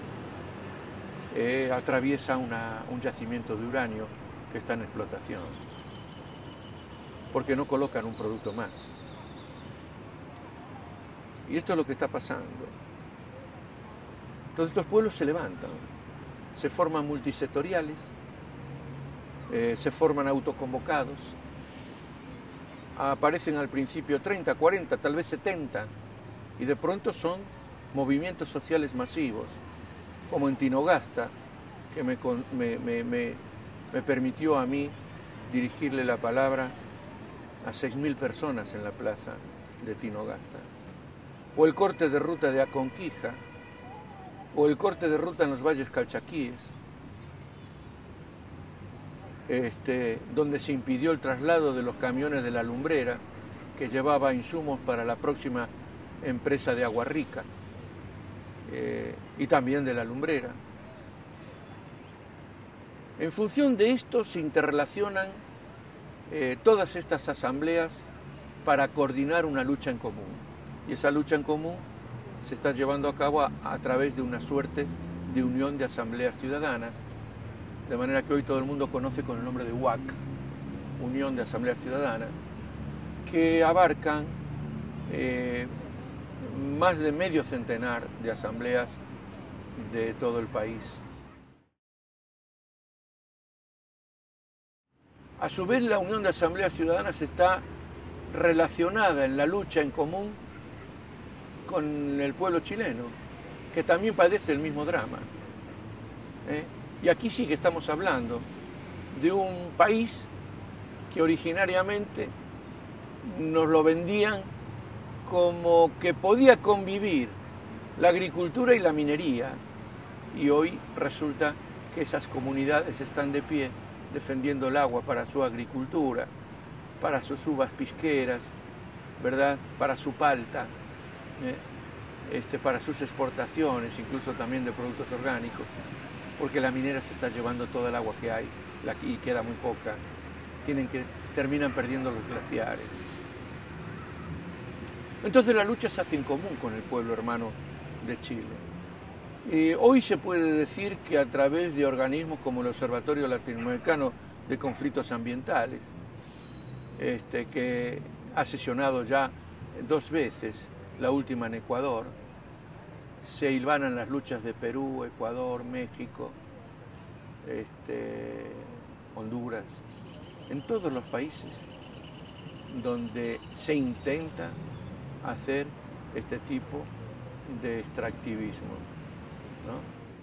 atraviesa un yacimiento de uranio que está en explotación, porque no colocan un producto más. Y esto es lo que está pasando. Entonces estos pueblos se levantan, se forman multisectoriales, se forman autoconvocados, aparecen al principio 30, 40, tal vez 70 y de pronto son movimientos sociales masivos, como en Tinogasta, que me permitió a mí dirigirle la palabra a 6.000 personas en la plaza de Tinogasta, o el corte de ruta de Aconquija, o el corte de ruta en los valles calchaquíes, donde se impidió el traslado de los camiones de la lumbrera que llevaba insumos para la próxima empresa de Agua Rica, y también de la lumbrera. En función de esto se interrelacionan todas estas asambleas para coordinar una lucha en común. Y esa lucha en común se está llevando a cabo a través de una suerte de unión de asambleas ciudadanas, de manera que hoy todo el mundo conoce con el nombre de UAC, Unión de Asambleas Ciudadanas, que abarcan más de medio centenar de asambleas de todo el país. A su vez, la Unión de Asambleas Ciudadanas está relacionada en la lucha en común con el pueblo chileno, que también padece el mismo drama. Y aquí sí que estamos hablando de un país que originariamente nos lo vendían como que podía convivir la agricultura y la minería, y hoy resulta que esas comunidades están de pie defendiendo el agua para su agricultura, para sus uvas pisqueras, ¿verdad?, para su palta, para sus exportaciones, incluso también de productos orgánicos, porque la minera se está llevando toda el agua que hay y queda muy poca. Terminan perdiendo los glaciares. Entonces la lucha se hace en común con el pueblo hermano de Chile. Hoy se puede decir que a través de organismos como el Observatorio Latinoamericano de Conflictos Ambientales, que ha sesionado ya 2 veces, la última en Ecuador, se hilvanan las luchas de Perú, Ecuador, México, Honduras, en todos los países donde se intenta hacer este tipo de extractivismo, ¿no?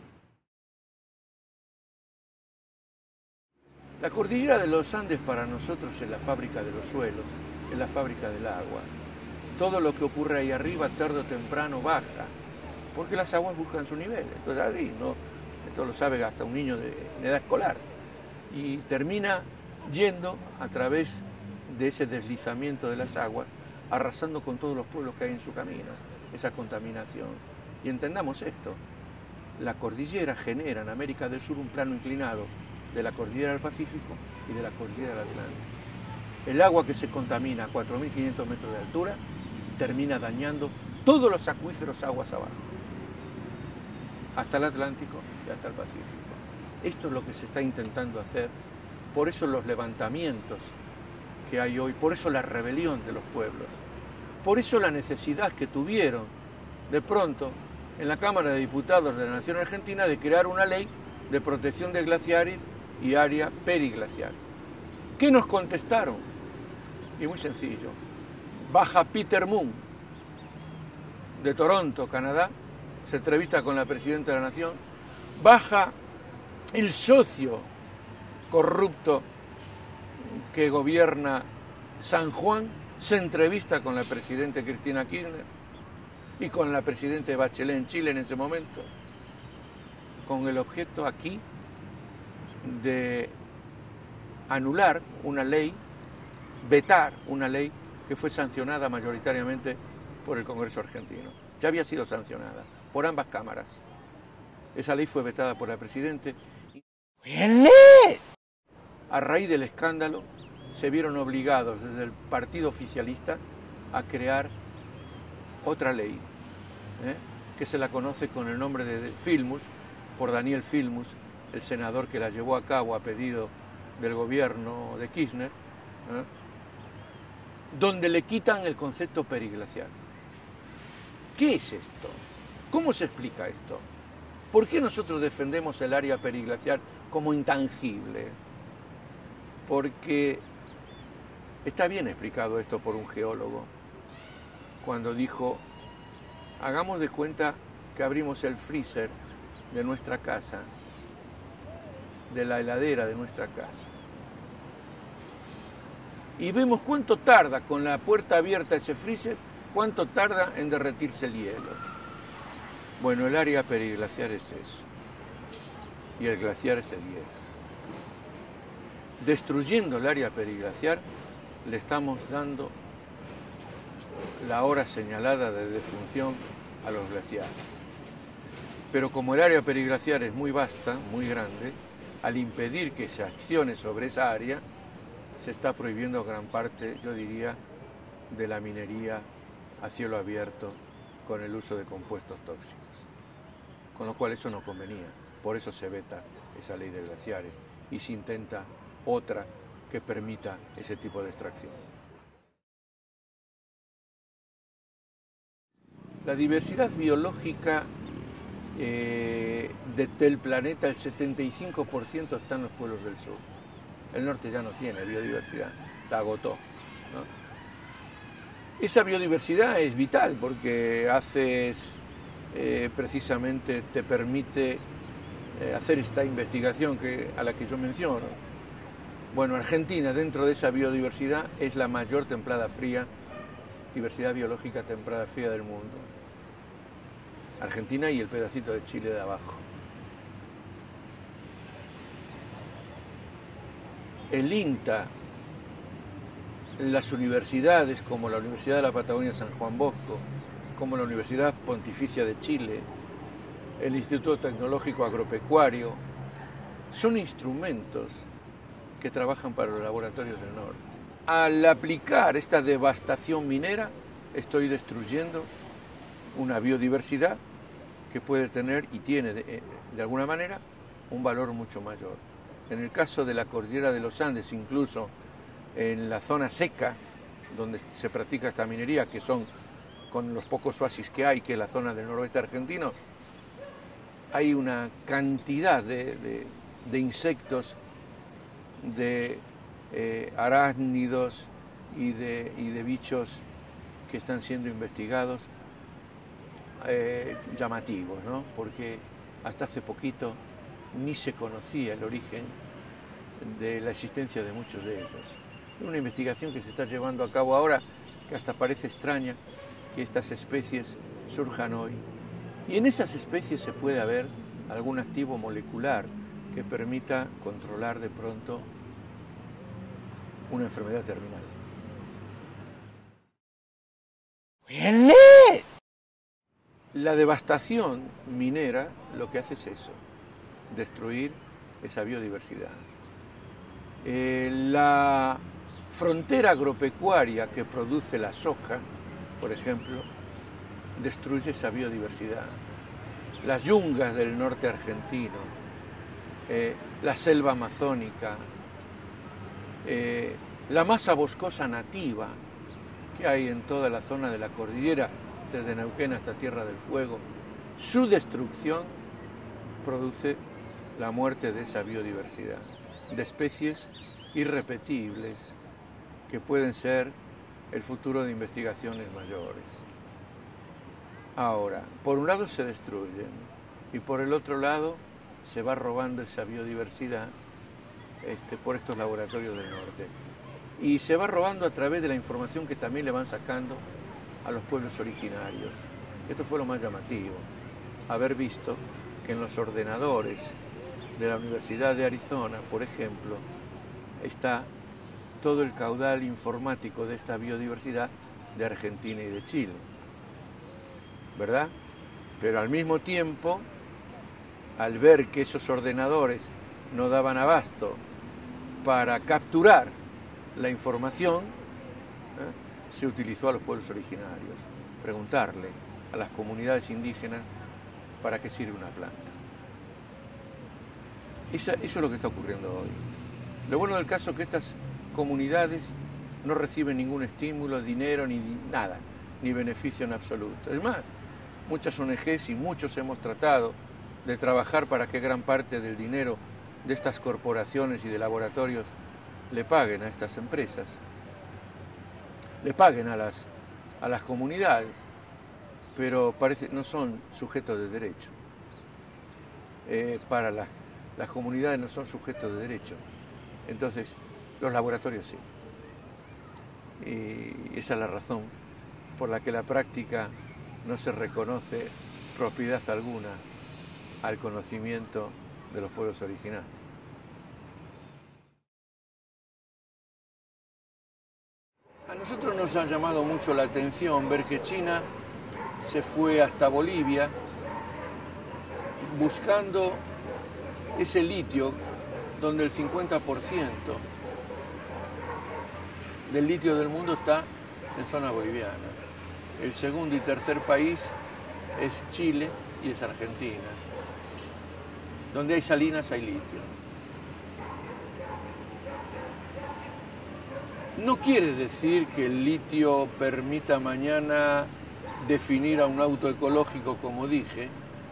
La cordillera de los Andes para nosotros es la fábrica de los suelos, es la fábrica del agua. Todo lo que ocurre ahí arriba tarde o temprano baja, porque las aguas buscan su nivel. Entonces así, ¿no? Esto lo sabe hasta un niño de edad escolar, y termina yendo a través de ese deslizamiento de las aguas, arrasando con todos los pueblos que hay en su camino, esa contaminación. Y entendamos esto, la cordillera genera en América del Sur un plano inclinado de la cordillera del Pacífico y de la cordillera del Atlántico. El agua que se contamina a 4.500 metros de altura termina dañando todos los acuíferos aguas abajo, hasta el Atlántico y hasta el Pacífico. Esto es lo que se está intentando hacer, por eso los levantamientos que hay hoy, por eso la rebelión de los pueblos, por eso la necesidad que tuvieron de pronto en la Cámara de Diputados de la Nación Argentina de crear una ley de protección de glaciares y área periglacial. ¿Qué nos contestaron? Y muy sencillo, baja Peter Moon de Toronto, Canadá, se entrevista con la Presidenta de la Nación, baja el socio corrupto que gobierna San Juan, se entrevista con la Presidenta Cristina Kirchner y con la Presidenta Bachelet en Chile en ese momento, con el objeto aquí de anular una ley, vetar una ley que fue sancionada mayoritariamente por el Congreso argentino. Ya había sido sancionada por ambas cámaras. Esa ley fue vetada por la Presidenta. A raíz del escándalo, se vieron obligados desde el partido oficialista a crear otra ley, que se la conoce con el nombre de Filmus, por Daniel Filmus, el senador que la llevó a cabo a pedido del gobierno de Kirchner, donde le quitan el concepto periglacial. ¿Qué es esto? ¿Cómo se explica esto? ¿Por qué nosotros defendemos el área periglacial como intangible? Porque está bien explicado esto por un geólogo, cuando dijo hagamos de cuenta que abrimos el freezer de nuestra casa, de la heladera de nuestra casa, y vemos cuánto tarda con la puerta abierta ese freezer, cuánto tarda en derretirse el hielo. Bueno, el área periglaciar es eso, y el glaciar es el hielo. Destruyendo el área periglaciar, le estamos dando la hora señalada de defunción a los glaciares. Pero como el área periglaciar es muy vasta, muy grande, al impedir que se accione sobre esa área, se está prohibiendo gran parte, yo diría, de la minería a cielo abierto con el uso de compuestos tóxicos. Con lo cual eso no convenía, por eso se veta esa ley de glaciares y se intenta otra que permita ese tipo de extracción. La diversidad biológica del planeta, el 75% está en los pueblos del sur. El norte ya no tiene biodiversidad, la agotó, ¿no? Esa biodiversidad es vital porque precisamente te permite hacer esta investigación a la que yo menciono. Bueno, Argentina, dentro de esa biodiversidad, es la mayor templada fría, diversidad biológica templada fría del mundo. Argentina y el pedacito de Chile de abajo. El INTA, las universidades como la Universidad de la Patagonia San Juan Bosco, como la Universidad Pontificia de Chile, el Instituto Tecnológico Agropecuario, son instrumentos que trabajan para los laboratorios del norte. Al aplicar esta devastación minera, estoy destruyendo una biodiversidad que puede tener y tiene de alguna manera un valor mucho mayor. En el caso de la cordillera de los Andes, incluso en la zona seca donde se practica esta minería, que son con los pocos oasis que hay, que es la zona del noroeste argentino, hay una cantidad de insectos, de arácnidos y de bichos que están siendo investigados, llamativos, ¿no? Porque hasta hace poquito ni se conocía el origen de la existencia de muchos de ellos. Es una investigación que se está llevando a cabo ahora, que hasta parece extraña que estas especies surjan hoy. Y en esas especies se puede haber algún activo molecular que permita controlar de pronto una enfermedad terminal. La devastación minera lo que hace es eso, destruir esa biodiversidad. La frontera agropecuaria que produce la soja, por ejemplo, destruye esa biodiversidad. Las yungas del norte argentino, la selva amazónica, la masa boscosa nativa que hay en toda la zona de la cordillera, desde Neuquén hasta Tierra del Fuego, su destrucción produce la muerte de esa biodiversidad, de especies irrepetibles que pueden ser el futuro de investigaciones mayores. Ahora, por un lado se destruyen y por el otro lado se va robando esa biodiversidad por estos laboratorios del norte. Y se va robando a través de la información que también le van sacando a los pueblos originarios. Esto fue lo más llamativo, haber visto que en los ordenadores de la Universidad de Arizona, por ejemplo, está todo el caudal informático de esta biodiversidad de Argentina y de Chile, ¿verdad? Pero al mismo tiempo, al ver que esos ordenadores no daban abasto para capturar la información, se utilizó a los pueblos originarios, preguntarle a las comunidades indígenas para qué sirve una planta. Eso es lo que está ocurriendo hoy. Lo bueno del caso es que estas comunidades no reciben ningún estímulo, dinero, ni nada, ni beneficio en absoluto. Es más, muchas ONGs y muchos hemos tratado de trabajar para que gran parte del dinero de estas corporaciones y de laboratorios le paguen a estas empresas, le paguen a las comunidades. pero no son sujetos de derecho. Para las comunidades no son sujetos de derecho. Entonces, los laboratorios sí. Y esa es la razón por la que la práctica no se reconoce propiedad alguna al conocimiento de los pueblos originarios. A nosotros nos ha llamado mucho la atención ver que China se fue hasta Bolivia buscando ese litio donde el 50% del litio del mundo está en zona boliviana. El segundo y tercer país es Chile y es Argentina. Donde hay salinas hay litio. No quiere decir que el litio permita mañana definir a un auto ecológico, como dije,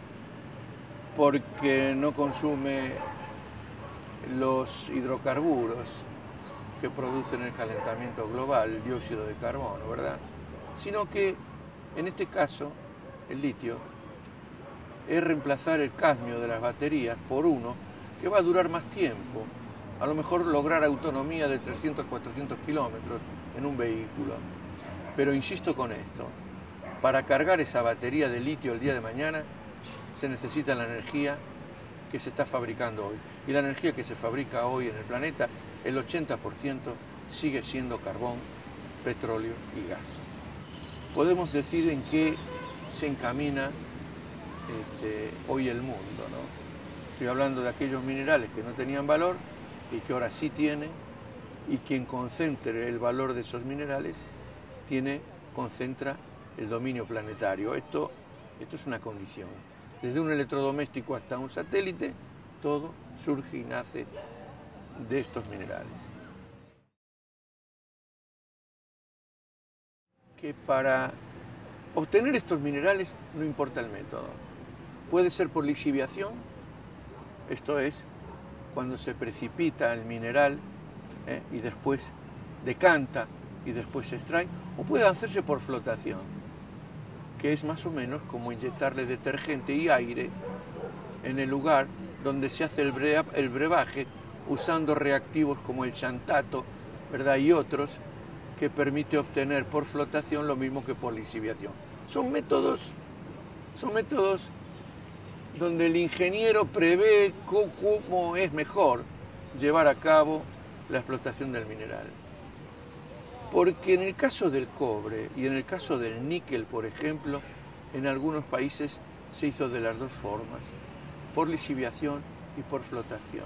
porque no consume los hidrocarburos que producen el calentamiento global, el dióxido de carbono, ¿verdad? Sino que, en este caso, el litio es reemplazar el cadmio de las baterías por uno que va a durar más tiempo, a lo mejor lograr autonomía de 300, 400 kilómetros en un vehículo. Pero insisto con esto, para cargar esa batería de litio el día de mañana se necesita la energía que se está fabricando hoy. Y la energía que se fabrica hoy en el planeta, el 80% sigue siendo carbón, petróleo y gas. Podemos decir en qué se encamina hoy el mundo, ¿no? Estoy hablando de aquellos minerales que no tenían valor y que ahora sí tienen, y quien concentre el valor de esos minerales concentra el dominio planetario. Esto es una condición. Desde un electrodoméstico hasta un satélite, todo surge y nace de estos minerales. Que para obtener estos minerales no importa el método. Puede ser por lixiviación, esto es, cuando se precipita el mineral y después decanta y después se extrae, o puede hacerse por flotación, que es más o menos como inyectarle detergente y aire en el lugar donde se hace el brebaje, usando reactivos como el xantato, ¿verdad? Y otros que permite obtener por flotación lo mismo que por lixiviación. Son métodos donde el ingeniero prevé cómo es mejor llevar a cabo la explotación del mineral. Porque en el caso del cobre y en el caso del níquel, por ejemplo, en algunos países se hizo de las dos formas, por lixiviación y por flotación.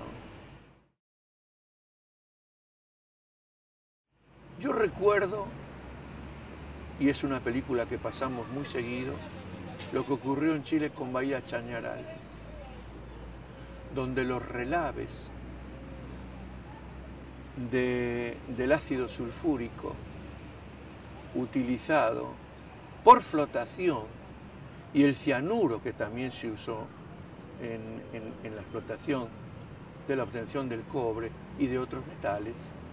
Yo recuerdo, y es una película que pasamos muy seguido, lo que ocurrió en Chile con Bahía Chañaral, donde los relaves del ácido sulfúrico utilizado por flotación y el cianuro que también se usó en la explotación de la obtención del cobre y de otros metales,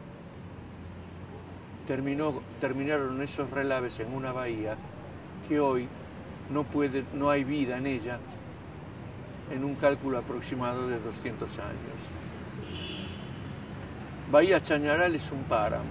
terminaron esos relaves en una bahía que hoy no hay vida en ella en un cálculo aproximado de 200 años. Bahía Chañaral es un páramo.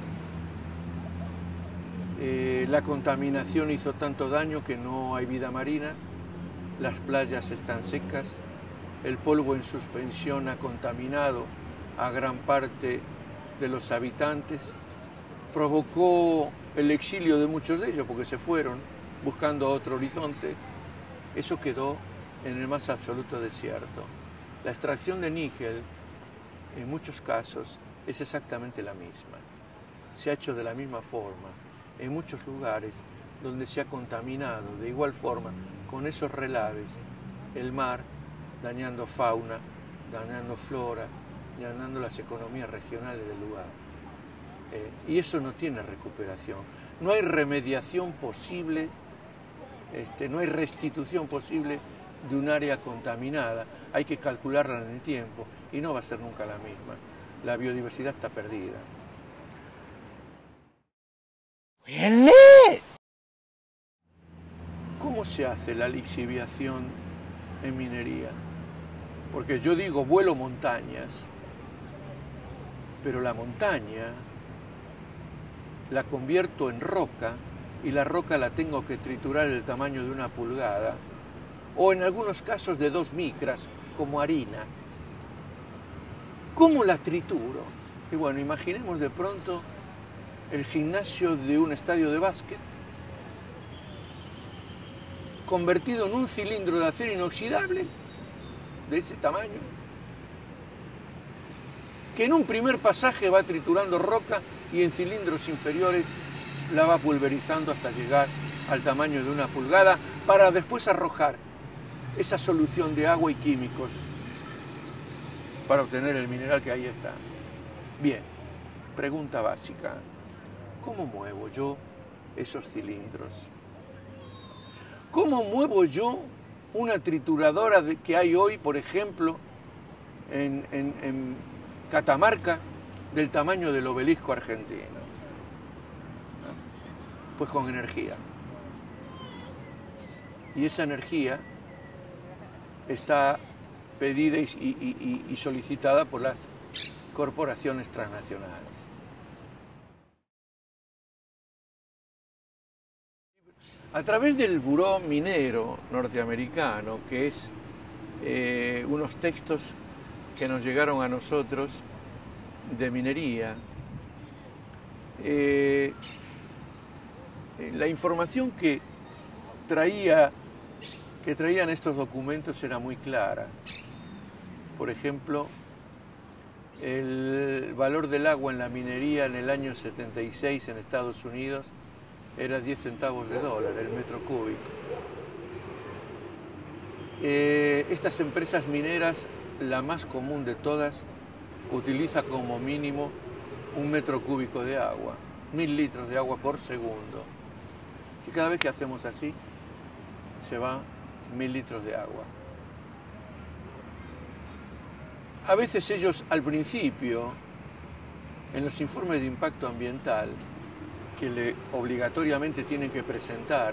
La contaminación hizo tanto daño que no hay vida marina, las playas están secas, el polvo en suspensión ha contaminado a gran parte de los habitantes, provocó el exilio de muchos de ellos porque se fueron buscando otro horizonte. Eso quedó en el más absoluto desierto. La extracción de níquel, en muchos casos, es exactamente la misma. Se ha hecho de la misma forma en muchos lugares donde se ha contaminado de igual forma con esos relaves el mar, dañando fauna, dañando flora, dañando las economías regionales del lugar. Y eso no tiene recuperación. No hay remediación posible, no hay restitución posible de un área contaminada. Hay que calcularla en el tiempo y no va a ser nunca la misma. La biodiversidad está perdida. ¿cómo se hace la lixiviación en minería? Porque yo digo vuelo montañas, pero la montaña la convierto en roca y la roca la tengo que triturar el tamaño de 1 pulgada o en algunos casos de 2 micras, como harina. ¿Cómo la trituro? Y bueno, imaginemos de pronto el gimnasio de un estadio de básquet convertido en un cilindro de acero inoxidable de ese tamaño, que en un primer pasaje va triturando roca y en cilindros inferiores la va pulverizando hasta llegar al tamaño de 1 pulgada para después arrojar esa solución de agua y químicos para obtener el mineral que ahí está. Bien, pregunta básica: ¿cómo muevo yo esos cilindros? ¿Cómo muevo yo una trituradora que hay hoy, por ejemplo, en Catamarca, del tamaño del Obelisco argentino? Pues con energía. Y esa energía está pedida y solicitada por las corporaciones transnacionales. A través del Buró Minero norteamericano, que es unos textos que nos llegaron a nosotros de minería, la información que traían estos documentos era muy clara. Por ejemplo, el valor del agua en la minería en el año 76 en Estados Unidos era 10 centavos de dólar el metro cúbico. Estas empresas mineras, la más común de todas, utiliza como mínimo 1 metro cúbico de agua, 1000 litros de agua por segundo. Y cada vez que hacemos así, se van 1000 litros de agua. A veces ellos al principio, en los informes de impacto ambiental, que obligatoriamente tienen que presentar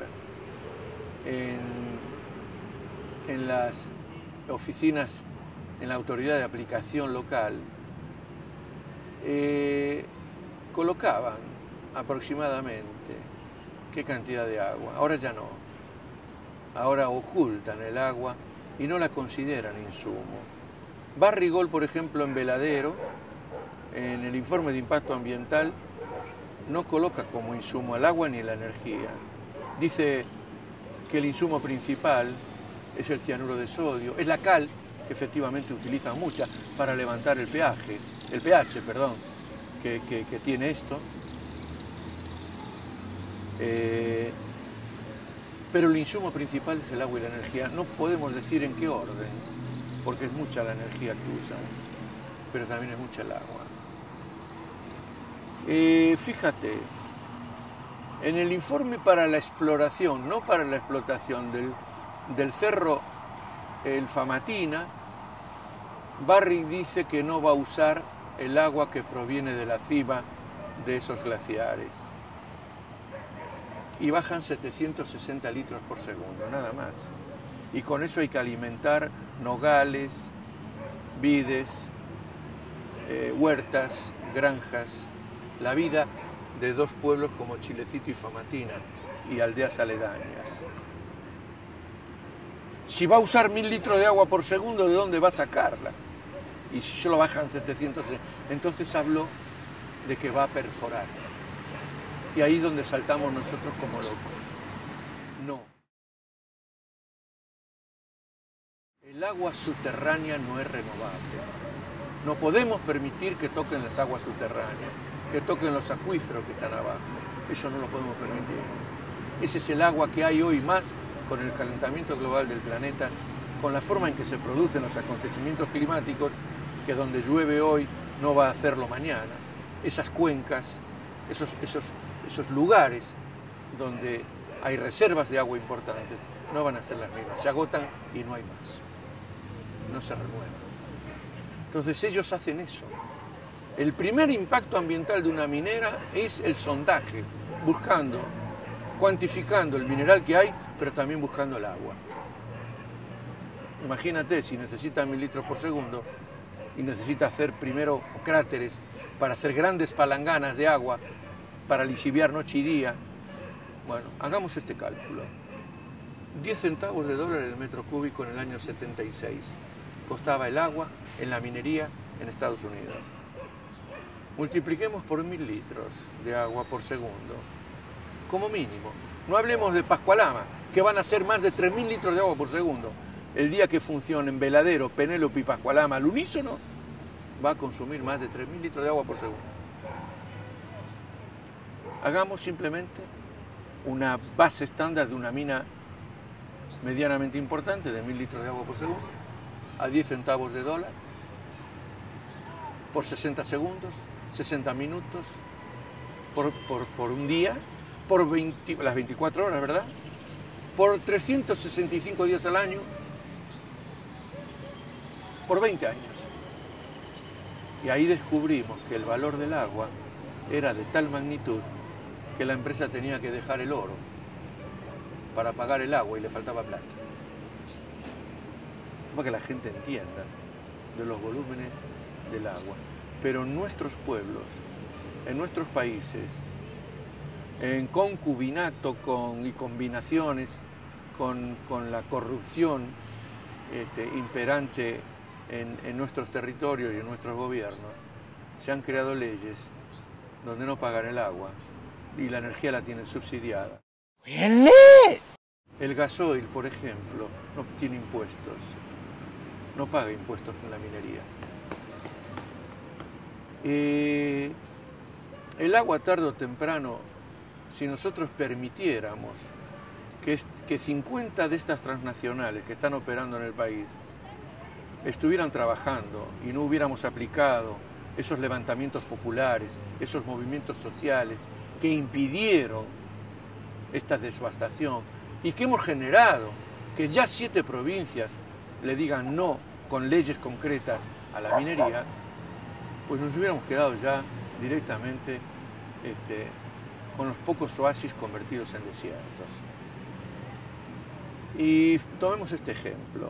en las oficinas, en la autoridad de aplicación local, colocaban aproximadamente qué cantidad de agua. Ahora ya no. Ahora ocultan el agua y no la consideran insumo. Barrigol, por ejemplo, en Veladero, en el informe de impacto ambiental, no coloca como insumo el agua ni la energía. Dice que el insumo principal es el cianuro de sodio, es la cal, que efectivamente utilizan mucha para levantar el pH, que tiene esto. Pero el insumo principal es el agua y la energía. No podemos decir en qué orden, porque es mucha la energía que usan, pero también es mucha el agua. Fíjate, en el informe para la exploración, no para la explotación del cerro El Famatina, Barrick dice que no va a usar el agua que proviene de la cima de esos glaciares. Y bajan 760 litros por segundo, nada más. Y con eso hay que alimentar nogales, vides, huertas, granjas, la vida de 2 pueblos como Chilecito y Famatina y aldeas aledañas. Si va a usar 1000 litros de agua por segundo, ¿de dónde va a sacarla? Y si solo bajan 700, entonces habló de que va a perforar. Y ahí es donde saltamos nosotros como locos. No. El agua subterránea no es renovable. No podemos permitir que toquen las aguas subterráneas, que toquen los acuíferos que están abajo. Eso no lo podemos permitir. Ese es el agua que hay hoy, más con el calentamiento global del planeta, con la forma en que se producen los acontecimientos climáticos, que donde llueve hoy no va a hacerlo mañana. Esas cuencas, esos lugares donde hay reservas de agua importantes, no van a ser las mismas. Se agotan y no hay más. No se renuevan. Entonces ellos hacen eso. El primer impacto ambiental de una minera es el sondaje, buscando, cuantificando el mineral que hay pero también buscando el agua. Imagínate, si necesita 1000 litros por segundo y necesita hacer primero cráteres para hacer grandes palanganas de agua para lisiviar noche y día. Bueno, hagamos este cálculo. 10 centavos de dólar el metro cúbico en el año 76 costaba el agua en la minería en Estados Unidos. Multipliquemos por 1000 litros de agua por segundo, como mínimo. No hablemos de Pascualama, que van a ser más de 3000 litros de agua por segundo. El día que funcionen Veladero, Penélope y Pascualama al unísono, va a consumir más de 3000 litros de agua por segundo. Hagamos simplemente una base estándar de una mina medianamente importante de 1000 litros de agua por segundo, a 10 centavos de dólar, por 60 segundos, 60 minutos, por un día, por las 24 horas, ¿verdad? Por 365 días al año, por 20 años. Y ahí descubrimos que el valor del agua era de tal magnitud que la empresa tenía que dejar el oro para pagar el agua y le faltaba plata. Para que la gente entienda de los volúmenes del agua. Pero en nuestros pueblos, en nuestros países, en concubinato y combinaciones con la corrupción imperante en nuestros territorios y en nuestros gobiernos, se han creado leyes donde no pagan el agua y la energía la tienen subsidiada. El gasoil, por ejemplo, no tiene impuestos, no paga impuestos en la minería. El agua tarde o temprano, si nosotros permitiéramos que 50 de estas transnacionales que están operando en el país estuvieran trabajando y no hubiéramos aplicado esos levantamientos populares, esos movimientos sociales que impidieron esta devastación y que hemos generado que ya 7 provincias le digan no con leyes concretas a la minería, pues nos hubiéramos quedado ya directamente con los pocos oasis convertidos en desiertos. Y tomemos este ejemplo.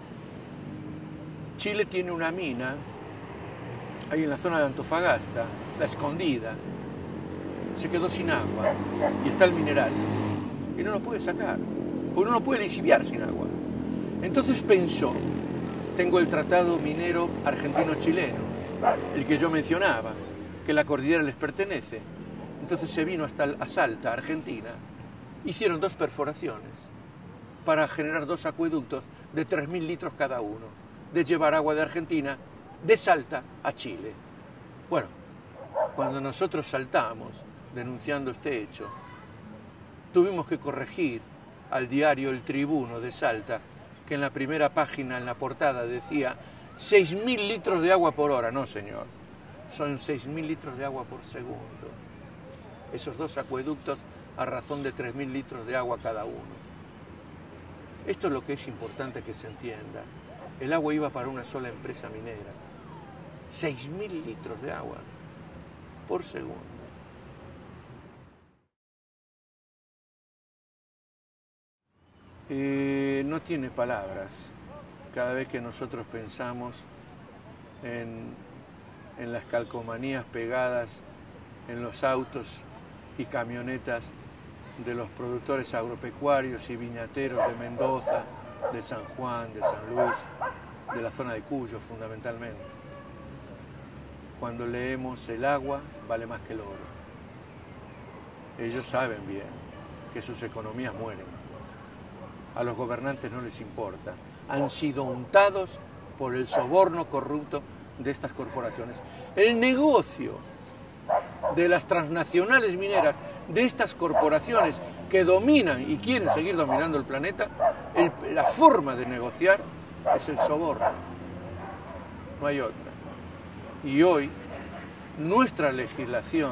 Chile tiene una mina ahí en la zona de Antofagasta, La Escondida, se quedó sin agua y está el mineral y no lo puede sacar, porque no lo puede lisiviar sin agua. Entonces pensó, tengo el tratado minero argentino-chileno, el que yo mencionaba, que la cordillera les pertenece. Entonces se vino a Salta, Argentina, hicieron 2 perforaciones para generar 2 acueductos de 3000 litros cada uno, de llevar agua de Argentina, de Salta a Chile. Bueno, cuando nosotros saltamos denunciando este hecho, tuvimos que corregir al diario El Tribuno de Salta, que en la primera página, en la portada, decía 6000 litros de agua por hora. No, señor, son 6000 litros de agua por segundo. Esos 2 acueductos a razón de 3000 litros de agua cada uno. Esto es lo que es importante que se entienda. El agua iba para una sola empresa minera. 6000 litros de agua por segundo. No tiene palabras cada vez que nosotros pensamos en las calcomanías pegadas en los autos y camionetas de los productores agropecuarios y viñateros de Mendoza, de San Juan, de San Luis, de la zona de Cuyo fundamentalmente. Cuando leemos el agua vale más que el oro. Ellos saben bien que sus economías mueren. A los gobernantes no les importa. Han sido untados por el soborno corrupto de estas corporaciones. El negocio de las transnacionales mineras, de estas corporaciones que dominan y quieren seguir dominando el planeta, la forma de negociar es el soborno. No hay otra. Y hoy nuestra legislación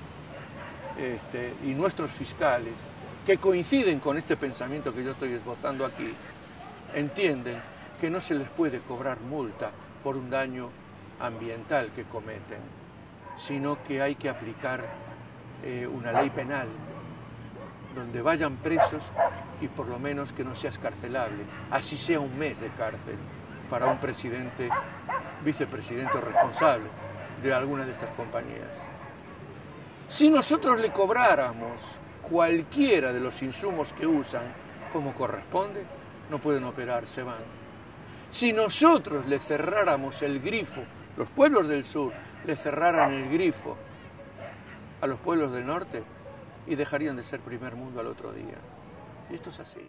y nuestros fiscales, que coinciden con este pensamiento que yo estoy esbozando aquí, entienden que no se les puede cobrar multa por un daño ambiental que cometen, sino que hay que aplicar una ley penal donde vayan presos y por lo menos que no sea escarcelable, así sea un mes de cárcel para un presidente, vicepresidente o responsable de alguna de estas compañías. Si nosotros le cobráramos cualquiera de los insumos que usan como corresponde, no pueden operar, se van. Si nosotros le cerráramos el grifo, los pueblos del sur le cerraran el grifo a los pueblos del norte, y dejarían de ser primer mundo al otro día. Y esto es así.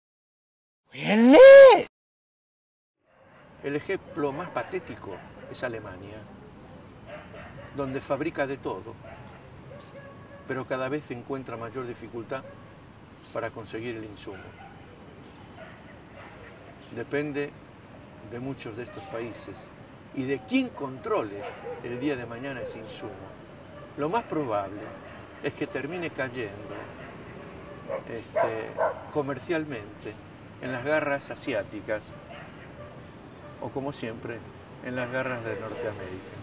El ejemplo más patético es Alemania, donde fabrica de todo, pero cada vez encuentra mayor dificultad para conseguir el insumo. Depende de muchos de estos países y de quién controle el día de mañana ese insumo. Lo más probable es que termine cayendo comercialmente en las garras asiáticas o, como siempre, en las garras de Norteamérica.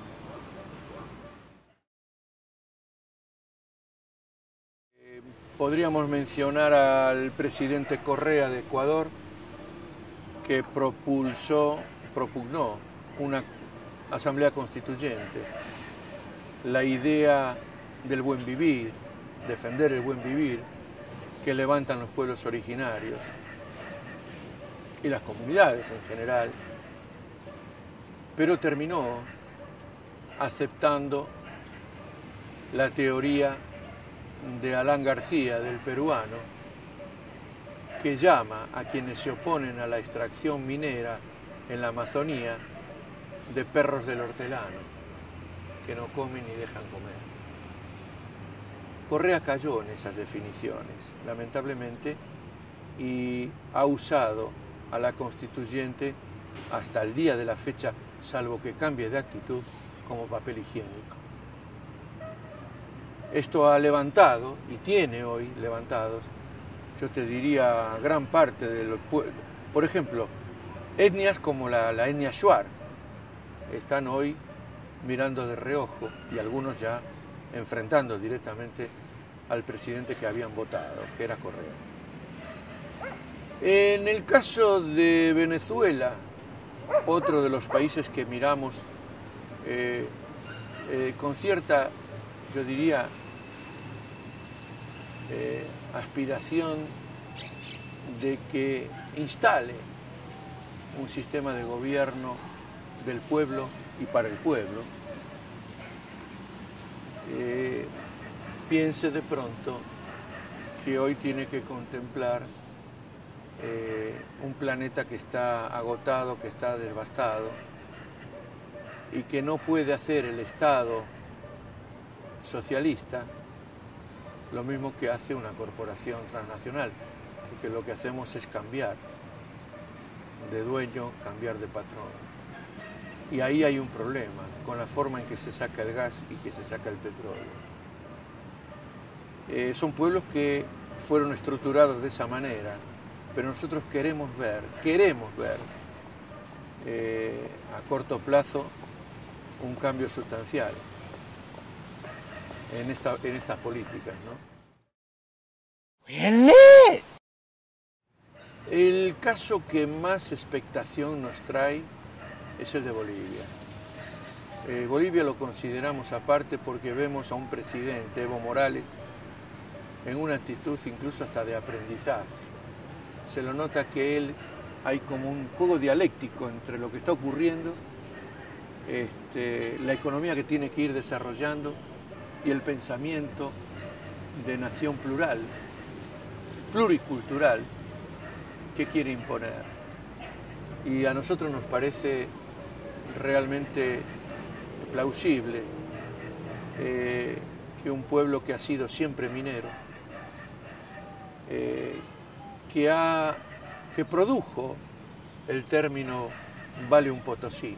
Podríamos mencionar al presidente Correa de Ecuador, que propugnó una asamblea constituyente, la idea del buen vivir, defender el buen vivir que levantan los pueblos originarios y las comunidades en general, pero terminó aceptando la teoría de Alan García, del peruano, que llama a quienes se oponen a la extracción minera en la Amazonía de perros del hortelano, que no comen ni dejan comer. Correa cayó en esas definiciones, lamentablemente, y ha usado a la constituyente hasta el día de la fecha, salvo que cambie de actitud, como papel higiénico. Esto ha levantado, y tiene hoy levantados, yo te diría, gran parte de los pueblos. Por ejemplo, etnias como la etnia Shuar están hoy mirando de reojo, y algunos ya enfrentando directamente al presidente que habían votado, que era Correa. En el caso de Venezuela, otro de los países que miramos con cierta, yo diría, aspiración de que instale un sistema de gobierno del pueblo y para el pueblo, piense de pronto que hoy tiene que contemplar un planeta que está agotado, que está devastado y que no puede hacer el Estado socialista lo mismo que hace una corporación transnacional, porque lo que hacemos es cambiar de dueño, cambiar de patrón. Y ahí hay un problema con la forma en que se saca el gas y que se saca el petróleo. Son pueblos que fueron estructurados de esa manera, pero nosotros queremos ver a corto plazo un cambio sustancial en estas políticas, ¿no? El caso que más expectación nos trae es el de Bolivia. Bolivia lo consideramos aparte porque vemos a un presidente, Evo Morales, en una actitud incluso hasta de aprendizaje. Se lo nota que él, hay como un juego dialéctico entre lo que está ocurriendo, la economía que tiene que ir desarrollando y el pensamiento de nación plural, pluricultural, que quiere imponer. Y a nosotros nos parece realmente plausible que un pueblo que ha sido siempre minero, que produjo el término vale un Potosí,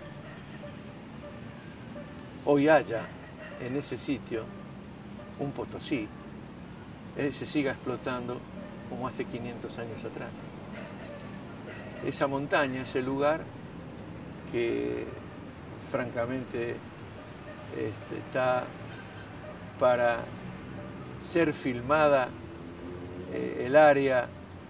hoy haya en ese sitio un Potosí, se siga explotando como hace 500 años atrás. Esa montaña, ese lugar que francamente está para ser filmada el área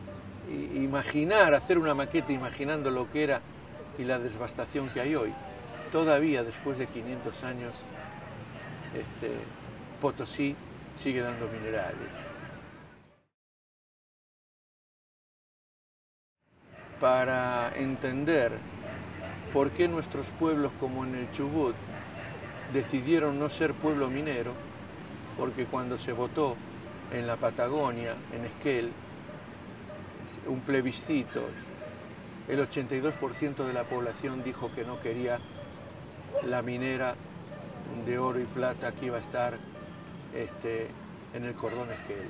imaginar, hacer una maqueta imaginando lo que era y la devastación que hay hoy. Todavía después de 500 años, Potosí sigue dando minerales. Para entender por qué nuestros pueblos, como en el Chubut, decidieron no ser pueblo minero, porque cuando se votó en la Patagonia, en Esquel, un plebiscito, el 82% de la población dijo que no quería la minera de oro y plata que iba a estar en el cordón Esquel.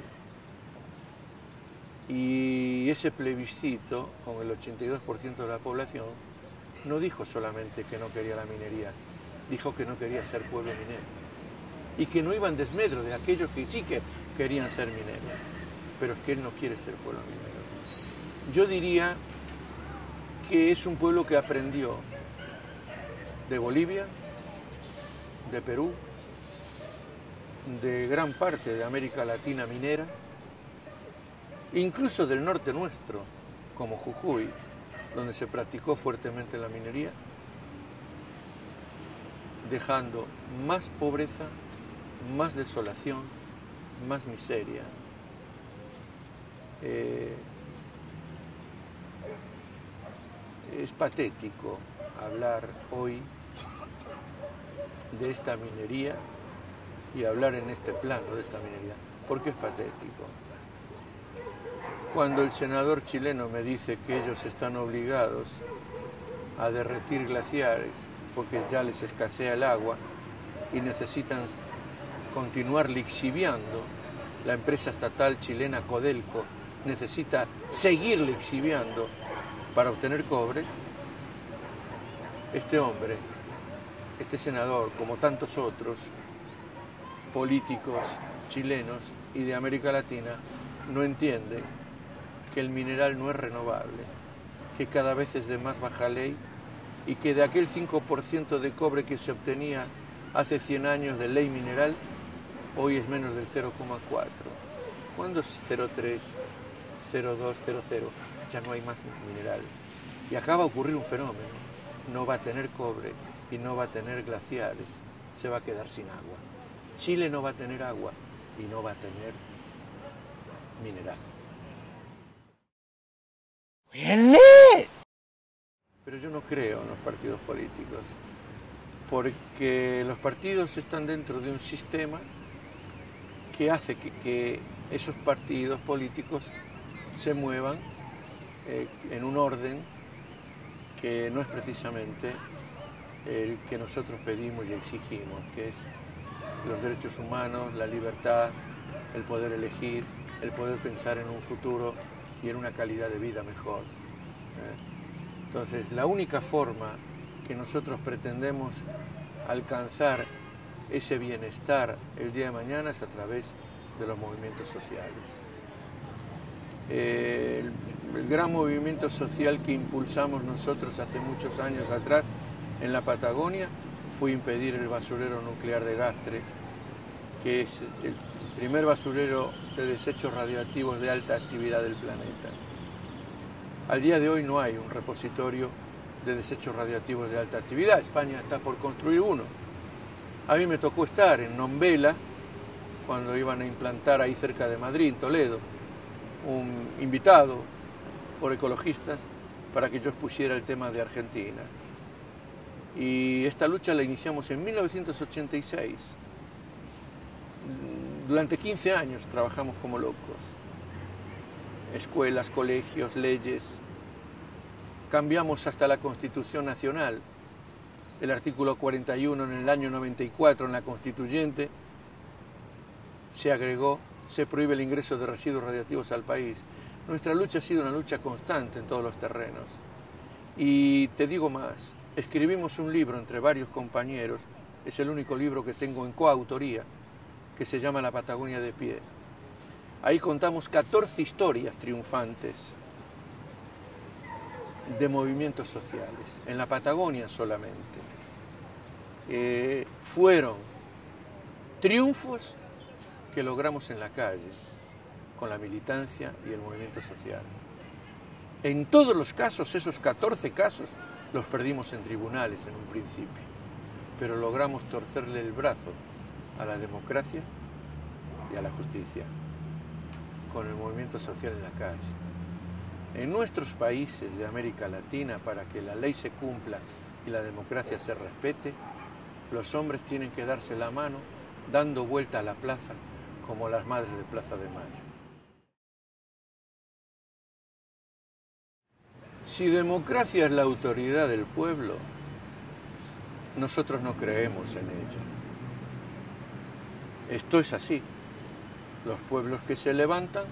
Y ese plebiscito, con el 82% de la población, no dijo solamente que no quería la minería, dijo que no quería ser pueblo minero. Y que no iba en desmedro de aquellos que sí que querían ser mineros. Pero es que él no quiere ser pueblo minero. Yo diría que es un pueblo que aprendió de Bolivia, de Perú, de gran parte de América Latina minera, incluso del norte nuestro, como Jujuy, donde se practicó fuertemente la minería, dejando más pobreza, más desolación, más miseria. Es patético hablar hoy de esta minería y hablar en este plano de esta minería, porque es patético. Cuando el senador chileno me dice que ellos están obligados a derretir glaciares porque ya les escasea el agua y necesitan continuar lixiviando, la empresa estatal chilena Codelco necesita seguir lixiviando para obtener cobre, este hombre, este senador, como tantos otros políticos chilenos y de América Latina, no entiende que el mineral no es renovable, que cada vez es de más baja ley y que de aquel 5% de cobre que se obtenía hace 100 años de ley mineral, hoy es menos del 0,4. ¿Cuándo es 0,3, 0,2, 0,0? Ya no hay más mineral. Y acaba de ocurrir un fenómeno. No va a tener cobre y no va a tener glaciares. Se va a quedar sin agua. Chile no va a tener agua y no va a tener mineral. Pero yo no creo en los partidos políticos, porque los partidos están dentro de un sistema que hace que esos partidos políticos se muevan en un orden que no es precisamente el que nosotros pedimos y exigimos, que es los derechos humanos, la libertad, el poder elegir, el poder pensar en un futuro y en una calidad de vida mejor. Entonces, la única forma que nosotros pretendemos alcanzar ese bienestar el día de mañana es a través de los movimientos sociales. El gran movimiento social que impulsamos nosotros hace muchos años atrás en la Patagonia fue impedir el basurero nuclear de Gastre, que es el primer basurero de desechos radioactivos de alta actividad del planeta. Al día de hoy no hay un repositorio de desechos radioactivos de alta actividad. España está por construir uno. A mí me tocó estar en Nombela, cuando iban a implantar ahí cerca de Madrid, en Toledo, un invitado por ecologistas para que yo expusiera el tema de Argentina. Y esta lucha la iniciamos en 1986. Durante 15 años trabajamos como locos. Escuelas, colegios, leyes. Cambiamos hasta la Constitución Nacional. El artículo 41 en el año 94 en la Constituyente se agregó, se prohíbe el ingreso de residuos radiactivos al país. Nuestra lucha ha sido una lucha constante en todos los terrenos. Y te digo más, escribimos un libro entre varios compañeros, es el único libro que tengo en coautoría, que se llama La Patagonia de pie. Ahí contamos 14 historias triunfantes de movimientos sociales, en la Patagonia solamente. Fueron triunfos que logramos en la calle, con la militancia y el movimiento social. En todos los casos, esos 14 casos, los perdimos en tribunales en un principio, pero logramos torcerle el brazo a la democracia y a la justicia con el movimiento social en la calle. En nuestros países de América Latina, para que la ley se cumpla y la democracia se respete, los hombres tienen que darse la mano dando vuelta a la plaza como las madres de Plaza de Mayo. Si democracia es la autoridad del pueblo, nosotros no creemos en ella. Esto es así. Los pueblos que se levantan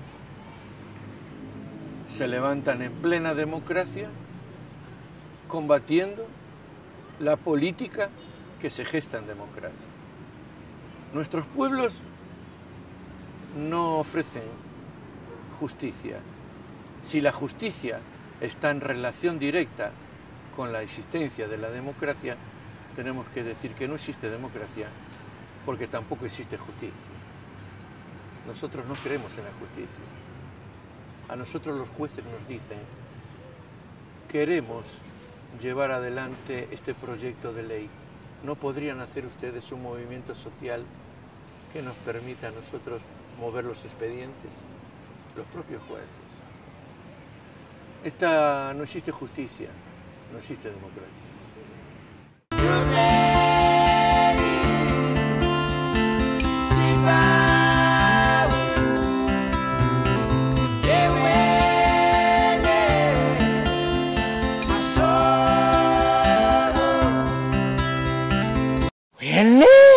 en plena democracia, combatiendo la política que se gesta en democracia. Nuestros pueblos no ofrecen justicia. Si la justicia está en relación directa con la existencia de la democracia, tenemos que decir que no existe democracia porque tampoco existe justicia. Nosotros no creemos en la justicia. A nosotros los jueces nos dicen: queremos llevar adelante este proyecto de ley. ¿No podrían hacer ustedes un movimiento social que nos permita a nosotros mover los expedientes? Los propios jueces. No existe justicia, no existe democracia. Hello.